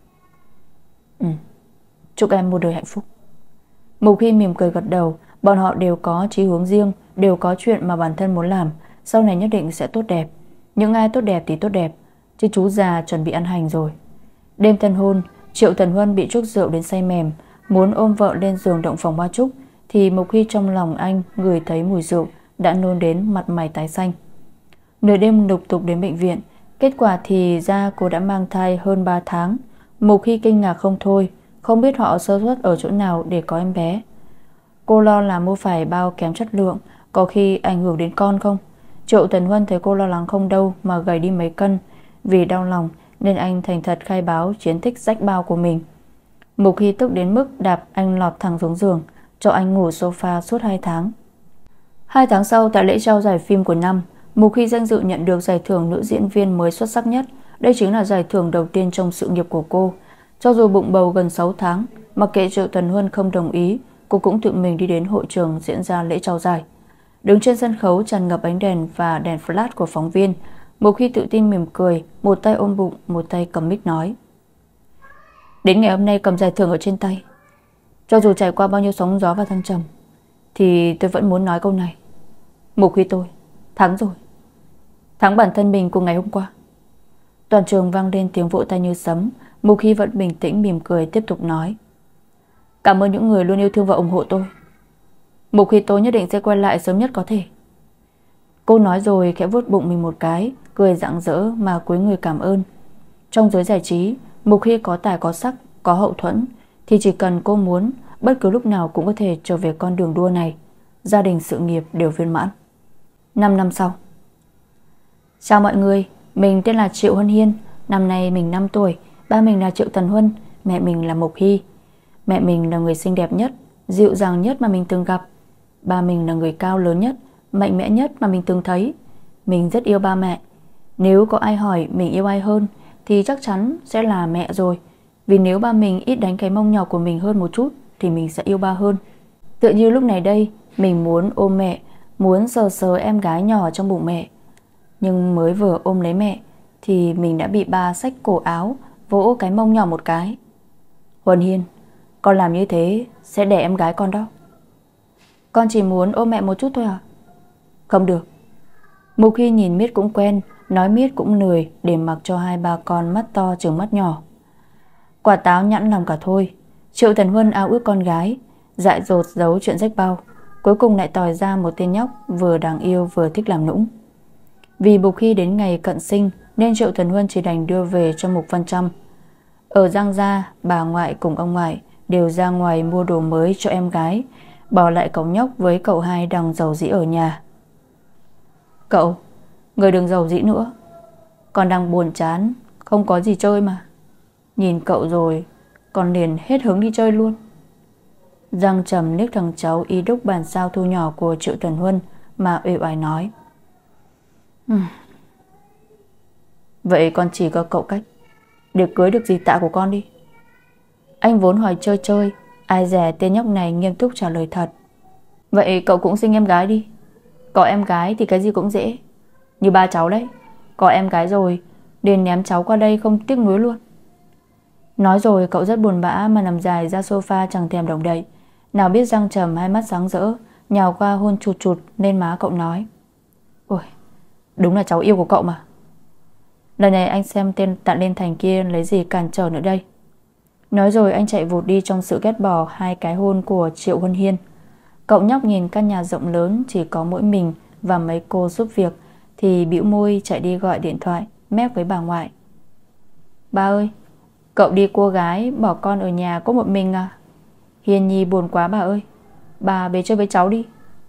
Ừ, chúc em một đời hạnh phúc. Mục Hy mỉm cười gật đầu. Bọn họ đều có chí hướng riêng, đều có chuyện mà bản thân muốn làm, sau này nhất định sẽ tốt đẹp. Những ai tốt đẹp thì tốt đẹp, chứ chú già chuẩn bị ăn hành rồi. Đêm tân hôn, Triệu Tần Huân bị chuốc rượu đến say mềm, muốn ôm vợ lên giường động phòng ba chúc, thì Mục Hy trong lòng anh ngửi thấy mùi rượu, đã nôn đến mặt mày tái xanh. Nửa đêm lục tục đến bệnh viện, kết quả thì ra cô đã mang thai hơn ba tháng. Mục Hy kinh ngạc không thôi, không biết họ sơ suất ở chỗ nào để có em bé. Cô lo là mua phải bao kém chất lượng, có khi ảnh hưởng đến con không. Triệu Tần Huân thấy cô lo lắng không đâu mà gầy đi mấy cân. Vì đau lòng nên anh thành thật khai báo chiến tích rách bao của mình. Mục Hy tức đến mức đạp anh lọt thẳng xuống giường, cho anh ngủ sofa suốt hai tháng. Hai tháng sau, tại lễ trao giải phim của năm, Mục Hy danh dự nhận được giải thưởng nữ diễn viên mới xuất sắc nhất. Đây chính là giải thưởng đầu tiên trong sự nghiệp của cô. Cho dù bụng bầu gần sáu tháng, mặc kệ Triệu Tần Huân không đồng ý, cô cũng tự mình đi đến hội trường diễn ra lễ trao giải. Đứng trên sân khấu tràn ngập ánh đèn và đèn flash của phóng viên, Mục Hy tự tin mỉm cười, một tay ôm bụng, một tay cầm mic nói. Đến ngày hôm nay cầm giải thưởng ở trên tay, cho dù trải qua bao nhiêu sóng gió và thăng trầm, thì tôi vẫn muốn nói câu này. Mục Hy tôi thắng rồi. Thắng bản thân mình cùng ngày hôm qua. Toàn trường vang lên tiếng vỗ tay như sấm. Mục Hy vẫn bình tĩnh mỉm cười tiếp tục nói. Cảm ơn những người luôn yêu thương và ủng hộ tôi. Mục Hy tôi nhất định sẽ quay lại sớm nhất có thể. Cô nói rồi khẽ vuốt bụng mình một cái, cười rạng rỡ mà cúi người cảm ơn. Trong giới giải trí, một khi có tài có sắc, có hậu thuẫn thì chỉ cần cô muốn, bất cứ lúc nào cũng có thể trở về con đường đua này. Gia đình sự nghiệp đều viên mãn. Năm năm sau. Chào mọi người, mình tên là Triệu Huân Hiên. Năm nay mình năm tuổi. Ba mình là Triệu Tần Huân, mẹ mình là Mộc Hy. Mẹ mình là người xinh đẹp nhất, dịu dàng nhất mà mình từng gặp. Ba mình là người cao lớn nhất, mạnh mẽ nhất mà mình từng thấy. Mình rất yêu ba mẹ. Nếu có ai hỏi mình yêu ai hơn thì chắc chắn sẽ là mẹ rồi. Vì nếu ba mình ít đánh cái mông nhỏ của mình hơn một chút thì mình sẽ yêu ba hơn. Tự như lúc này đây, mình muốn ôm mẹ, muốn sờ sờ em gái nhỏ trong bụng mẹ. Nhưng mới vừa ôm lấy mẹ thì mình đã bị ba xách cổ áo, vỗ cái mông nhỏ một cái. Huân Hiên, con làm như thế sẽ đẻ em gái con đó. Con chỉ muốn ôm mẹ một chút thôi à? Không được. Một khi nhìn miết cũng quen, nói miết cũng lười, để mặc cho hai ba con mắt to trừng mắt nhỏ. Quả táo nhẵn lòng cả thôi. Triệu Tần Huân ao ước con gái, dại dột giấu chuyện rách bao, cuối cùng lại tòi ra một tên nhóc vừa đáng yêu vừa thích làm nũng. Vì Bục Hy đến ngày cận sinh nên Triệu Tần Huân chỉ đành đưa về cho Mục Văn Trăm. Ở Giang Gia, bà ngoại cùng ông ngoại đều ra ngoài mua đồ mới cho em gái, bỏ lại cậu nhóc với cậu hai đang rầu rĩ ở nhà. Cậu, người đừng rầu rĩ nữa. Con đang buồn chán, không có gì chơi mà. Nhìn cậu rồi, con liền hết hứng đi chơi luôn. Giang Trầm liếc thằng cháu y đúc bản sao thu nhỏ của Triệu Tần Huân mà uể oải nói. uhm. Vậy con chỉ có cậu cách để cưới được dì Tạ của con đi. Anh vốn hỏi chơi chơi, ai dè tên nhóc này nghiêm túc trả lời thật. Vậy cậu cũng sinh em gái đi. Có em gái thì cái gì cũng dễ. Như ba cháu đấy, có em gái rồi liền ném cháu qua đây không tiếc nuối luôn. Nói rồi cậu rất buồn bã mà nằm dài ra sofa chẳng thèm động đậy. Nào biết Giang Trầm hai mắt sáng rỡ nhào qua hôn chụt chụt lên má cậu nói. Ôi, đúng là cháu yêu của cậu mà. Lần này anh xem tên Tạ Lên Thành kia lấy gì cản trở nữa đây. Nói rồi anh chạy vụt đi trong sự ghét bỏ hai cái hôn của Triệu Huân Hiên. Cậu nhóc nhìn căn nhà rộng lớn chỉ có mỗi mình và mấy cô giúp việc thì bĩu môi chạy đi gọi điện thoại mép với bà ngoại. Ba ơi, cậu đi cô gái bỏ con ở nhà có một mình à? Hiên Nhi buồn quá bà ơi, bà về chơi với cháu đi.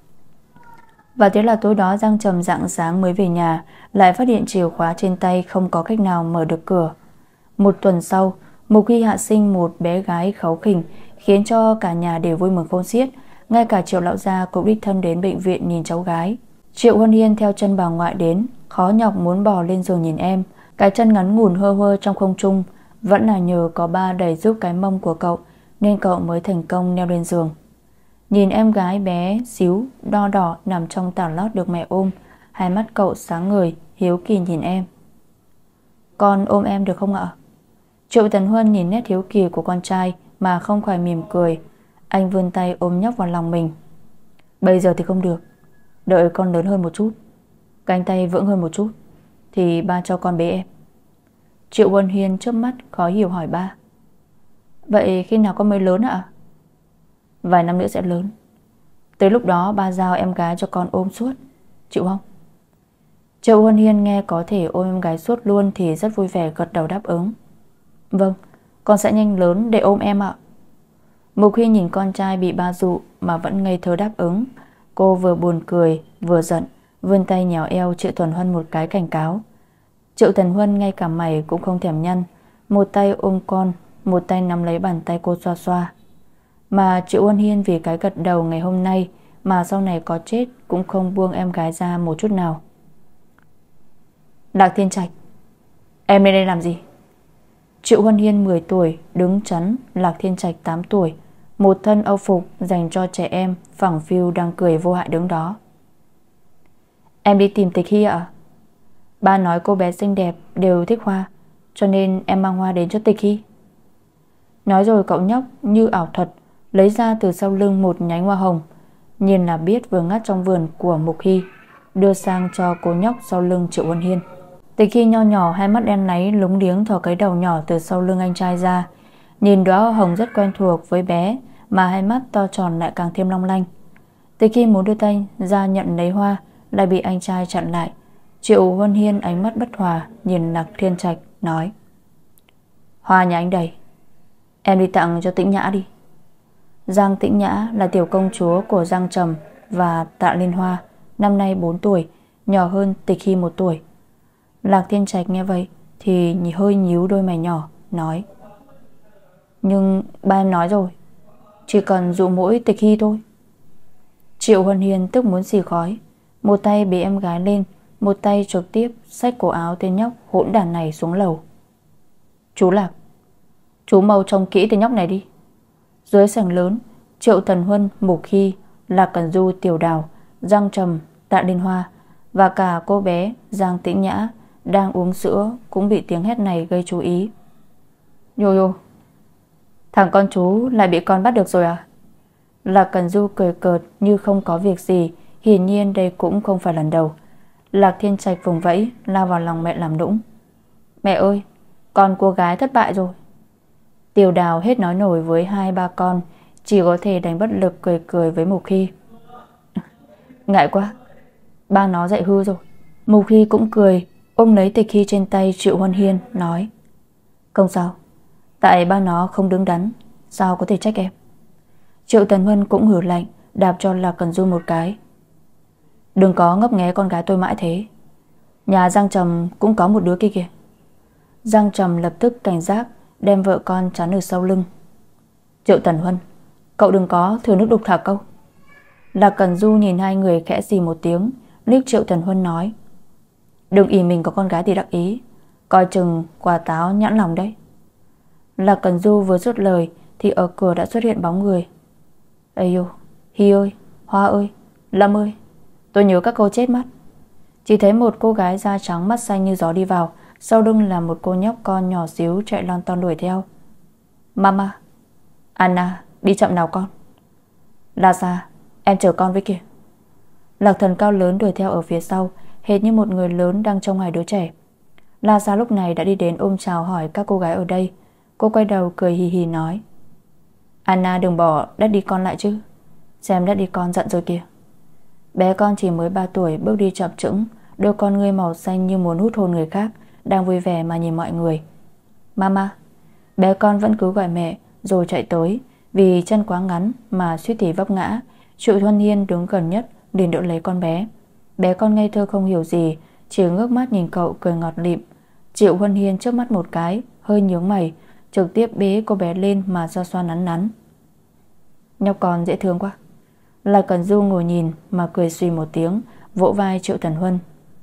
Và thế là tối đó Giang Trầm rạng sáng mới về nhà, lại phát hiện chìa khóa trên tay không có cách nào mở được cửa. Một tuần sau, Mục Hy hạ sinh một bé gái kháu khỉnh, khiến cho cả nhà đều vui mừng khôn xiết. Ngay cả Triệu lão gia cũng đích thân đến bệnh viện nhìn cháu gái. Triệu Huân Hiên theo chân bà ngoại đến, khó nhọc muốn bò lên giường nhìn em. Cái chân ngắn ngủn hơ hơ trong không trung, vẫn là nhờ có ba đẩy giúp cái mông của cậu nên cậu mới thành công leo lên giường. Nhìn em gái bé xíu đo đỏ nằm trong tảng lót được mẹ ôm, hai mắt cậu sáng ngời hiếu kỳ nhìn em. Con ôm em được không ạ? Triệu Tần Huân nhìn nét hiếu kỳ của con trai mà không khỏi mỉm cười. Anh vươn tay ôm nhóc vào lòng mình. Bây giờ thì không được, đợi con lớn hơn một chút, cánh tay vững hơn một chút thì ba cho con bế em. Triệu Huân Hiên chớp mắt khó hiểu hỏi ba. Vậy khi nào con mới lớn ạ? Vài năm nữa sẽ lớn. Tới lúc đó ba giao em gái cho con ôm suốt, chịu không? Triệu Huân Hiên nghe có thể ôm em gái suốt luôn thì rất vui vẻ gật đầu đáp ứng. Vâng, con sẽ nhanh lớn để ôm em ạ. Mục Hy nhìn con trai bị ba dụ mà vẫn ngây thơ đáp ứng. Cô vừa buồn cười vừa giận, vươn tay nhéo eo Triệu Tần Huân một cái cảnh cáo. Triệu Tần Huân ngay cả mày cũng không thèm nhăn, một tay ôm con, một tay nắm lấy bàn tay cô xoa xoa. Mà Triệu Huân Hiên vì cái gật đầu ngày hôm nay mà sau này có chết cũng không buông em gái ra một chút nào. Lạc Thiên Trạch, em lên đây làm gì? Triệu Huân Hiên mười tuổi đứng chắn Lạc Thiên Trạch tám tuổi, một thân âu phục dành cho trẻ em phẳng phiu đang cười vô hại đứng đó. Em đi tìm Tịch Hy ạ? Ba nói cô bé xinh đẹp đều thích hoa, cho nên em mang hoa đến cho Tịch Hy. Nói rồi cậu nhóc như ảo thuật lấy ra từ sau lưng một nhánh hoa hồng, nhìn là biết vừa ngắt trong vườn của Mục Hy, đưa sang cho cô nhóc sau lưng Triệu Huân Hiên. Tịch Hy nho nhỏ hai mắt đen láy lúng liếng thò cái đầu nhỏ từ sau lưng anh trai ra, nhìn đóa hoa hồng rất quen thuộc với bé mà hai mắt to tròn lại càng thêm long lanh. Tịch Hy muốn đưa tay ra nhận lấy hoa lại bị anh trai chặn lại. Triệu Huân Hiên ánh mắt bất hòa nhìn Lạc Thiên Trạch nói: Hoa nhà anh đầy, em đi tặng cho Tĩnh Nhã đi. Giang Tĩnh Nhã là tiểu công chúa của Giang Trầm và Tạ Liên Hoa, năm nay bốn tuổi, nhỏ hơn Tịch Hy một tuổi. Lạc Thiên Trạch nghe vậy thì hơi nhíu đôi mày nhỏ, nói: Nhưng ba em nói rồi, chỉ cần dụ mỗi Tịch Hy thôi. Triệu Huân Hiên tức muốn xì khói, một tay bế em gái lên, một tay trực tiếp xách cổ áo tên nhóc hỗn đản này xuống lầu. Chú Lạc, chú mau trông kỹ tên nhóc này đi. Dưới sảnh lớn, Triệu Tần Huân, Mục Khi, Lạc Cẩn Du, Tiểu Đào, Giang Trầm, Tạ Liên Hoa và cả cô bé Giang Tĩnh Nhã đang uống sữa cũng bị tiếng hét này gây chú ý. Yo yo, thằng con chú lại bị con bắt được rồi à? Lạc Cẩn Du cười cợt như không có việc gì, hiển nhiên đây cũng không phải lần đầu. Lạc Thiên Trạch vùng vẫy lao vào lòng mẹ làm nũng. Mẹ ơi, con cô gái thất bại rồi. Tiểu Đào hết nói nổi với hai ba con, chỉ có thể đánh bất lực cười cười với Mục Khi. Ngại quá, ba nó dạy hư rồi. Mục Khi cũng cười, ôm lấy Tịch Hy trên tay Triệu Huân Hiên, nói: Không sao, tại ba nó không đứng đắn, sao có thể trách em. Triệu Tần Huân cũng hử lạnh, đạp cho Lạc Cẩn Du một cái. Đừng có ngấp nghé con gái tôi mãi thế. Nhà Giang Trầm cũng có một đứa kia kìa. Giang Trầm lập tức cảnh giác, đem vợ con chắn ở sau lưng. Triệu Tần Huân, cậu đừng có thừa nước đục thả câu. Lạc Cẩn Du nhìn hai người khẽ xì một tiếng, liếc Triệu Tần Huân nói: Đừng ỷ mình có con gái thì đắc ý, coi chừng quả táo nhãn lòng đấy. Lạc Cẩn Du vừa dứt lời thì ở cửa đã xuất hiện bóng người. Ây呦, Hy ơi, Hoa ơi, Lâm ơi, tôi nhớ các cô chết mất. Chỉ thấy một cô gái da trắng mắt xanh như gió đi vào, sau lưng là một cô nhóc con nhỏ xíu chạy lon ton đuổi theo. Mama, Anna, đi chậm nào con. Lasa, em chờ con với kìa. Lạc Thần cao lớn đuổi theo ở phía sau, hệt như một người lớn đang trông hai đứa trẻ. Lasa lúc này đã đi đến ôm chào hỏi các cô gái ở đây. Cô quay đầu cười hì hì nói: Anna đừng bỏ Daddy con lại chứ, xem Daddy con giận rồi kìa. Bé con chỉ mới ba tuổi, bước đi chập chững, đôi con ngươi màu xanh như muốn hút hồn người khác, đang vui vẻ mà nhìn mọi người. Mama. Bé con vẫn cứ gọi mẹ rồi chạy tới, vì chân quá ngắn mà suýt thì vấp ngã. Triệu Huân Hiên đứng gần nhất liền đỡ lấy con bé. Bé con ngây thơ không hiểu gì, chỉ ngước mắt nhìn cậu cười ngọt lịm. Triệu Huân Hiên chớp mắt một cái, hơi nhướng mày, trực tiếp bế cô bé lên mà xoa xoa nắn nắn. Nhóc con dễ thương quá. Lạc Cẩn Du ngồi nhìn mà cười suy một tiếng, vỗ vai Triệu Tần Huân.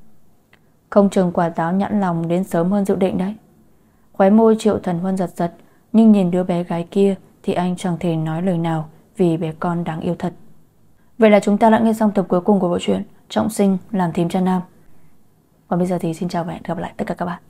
Không chừng quả táo nhãn lòng đến sớm hơn dự định đấy. Khóe môi Triệu Tần Huân giật giật, nhưng nhìn đứa bé gái kia thì anh chẳng thể nói lời nào, vì bé con đáng yêu thật. Vậy là chúng ta đã nghe xong tập cuối cùng của bộ truyện Trọng Sinh làm thím cha nam. Còn bây giờ thì xin chào và hẹn gặp lại tất cả các bạn.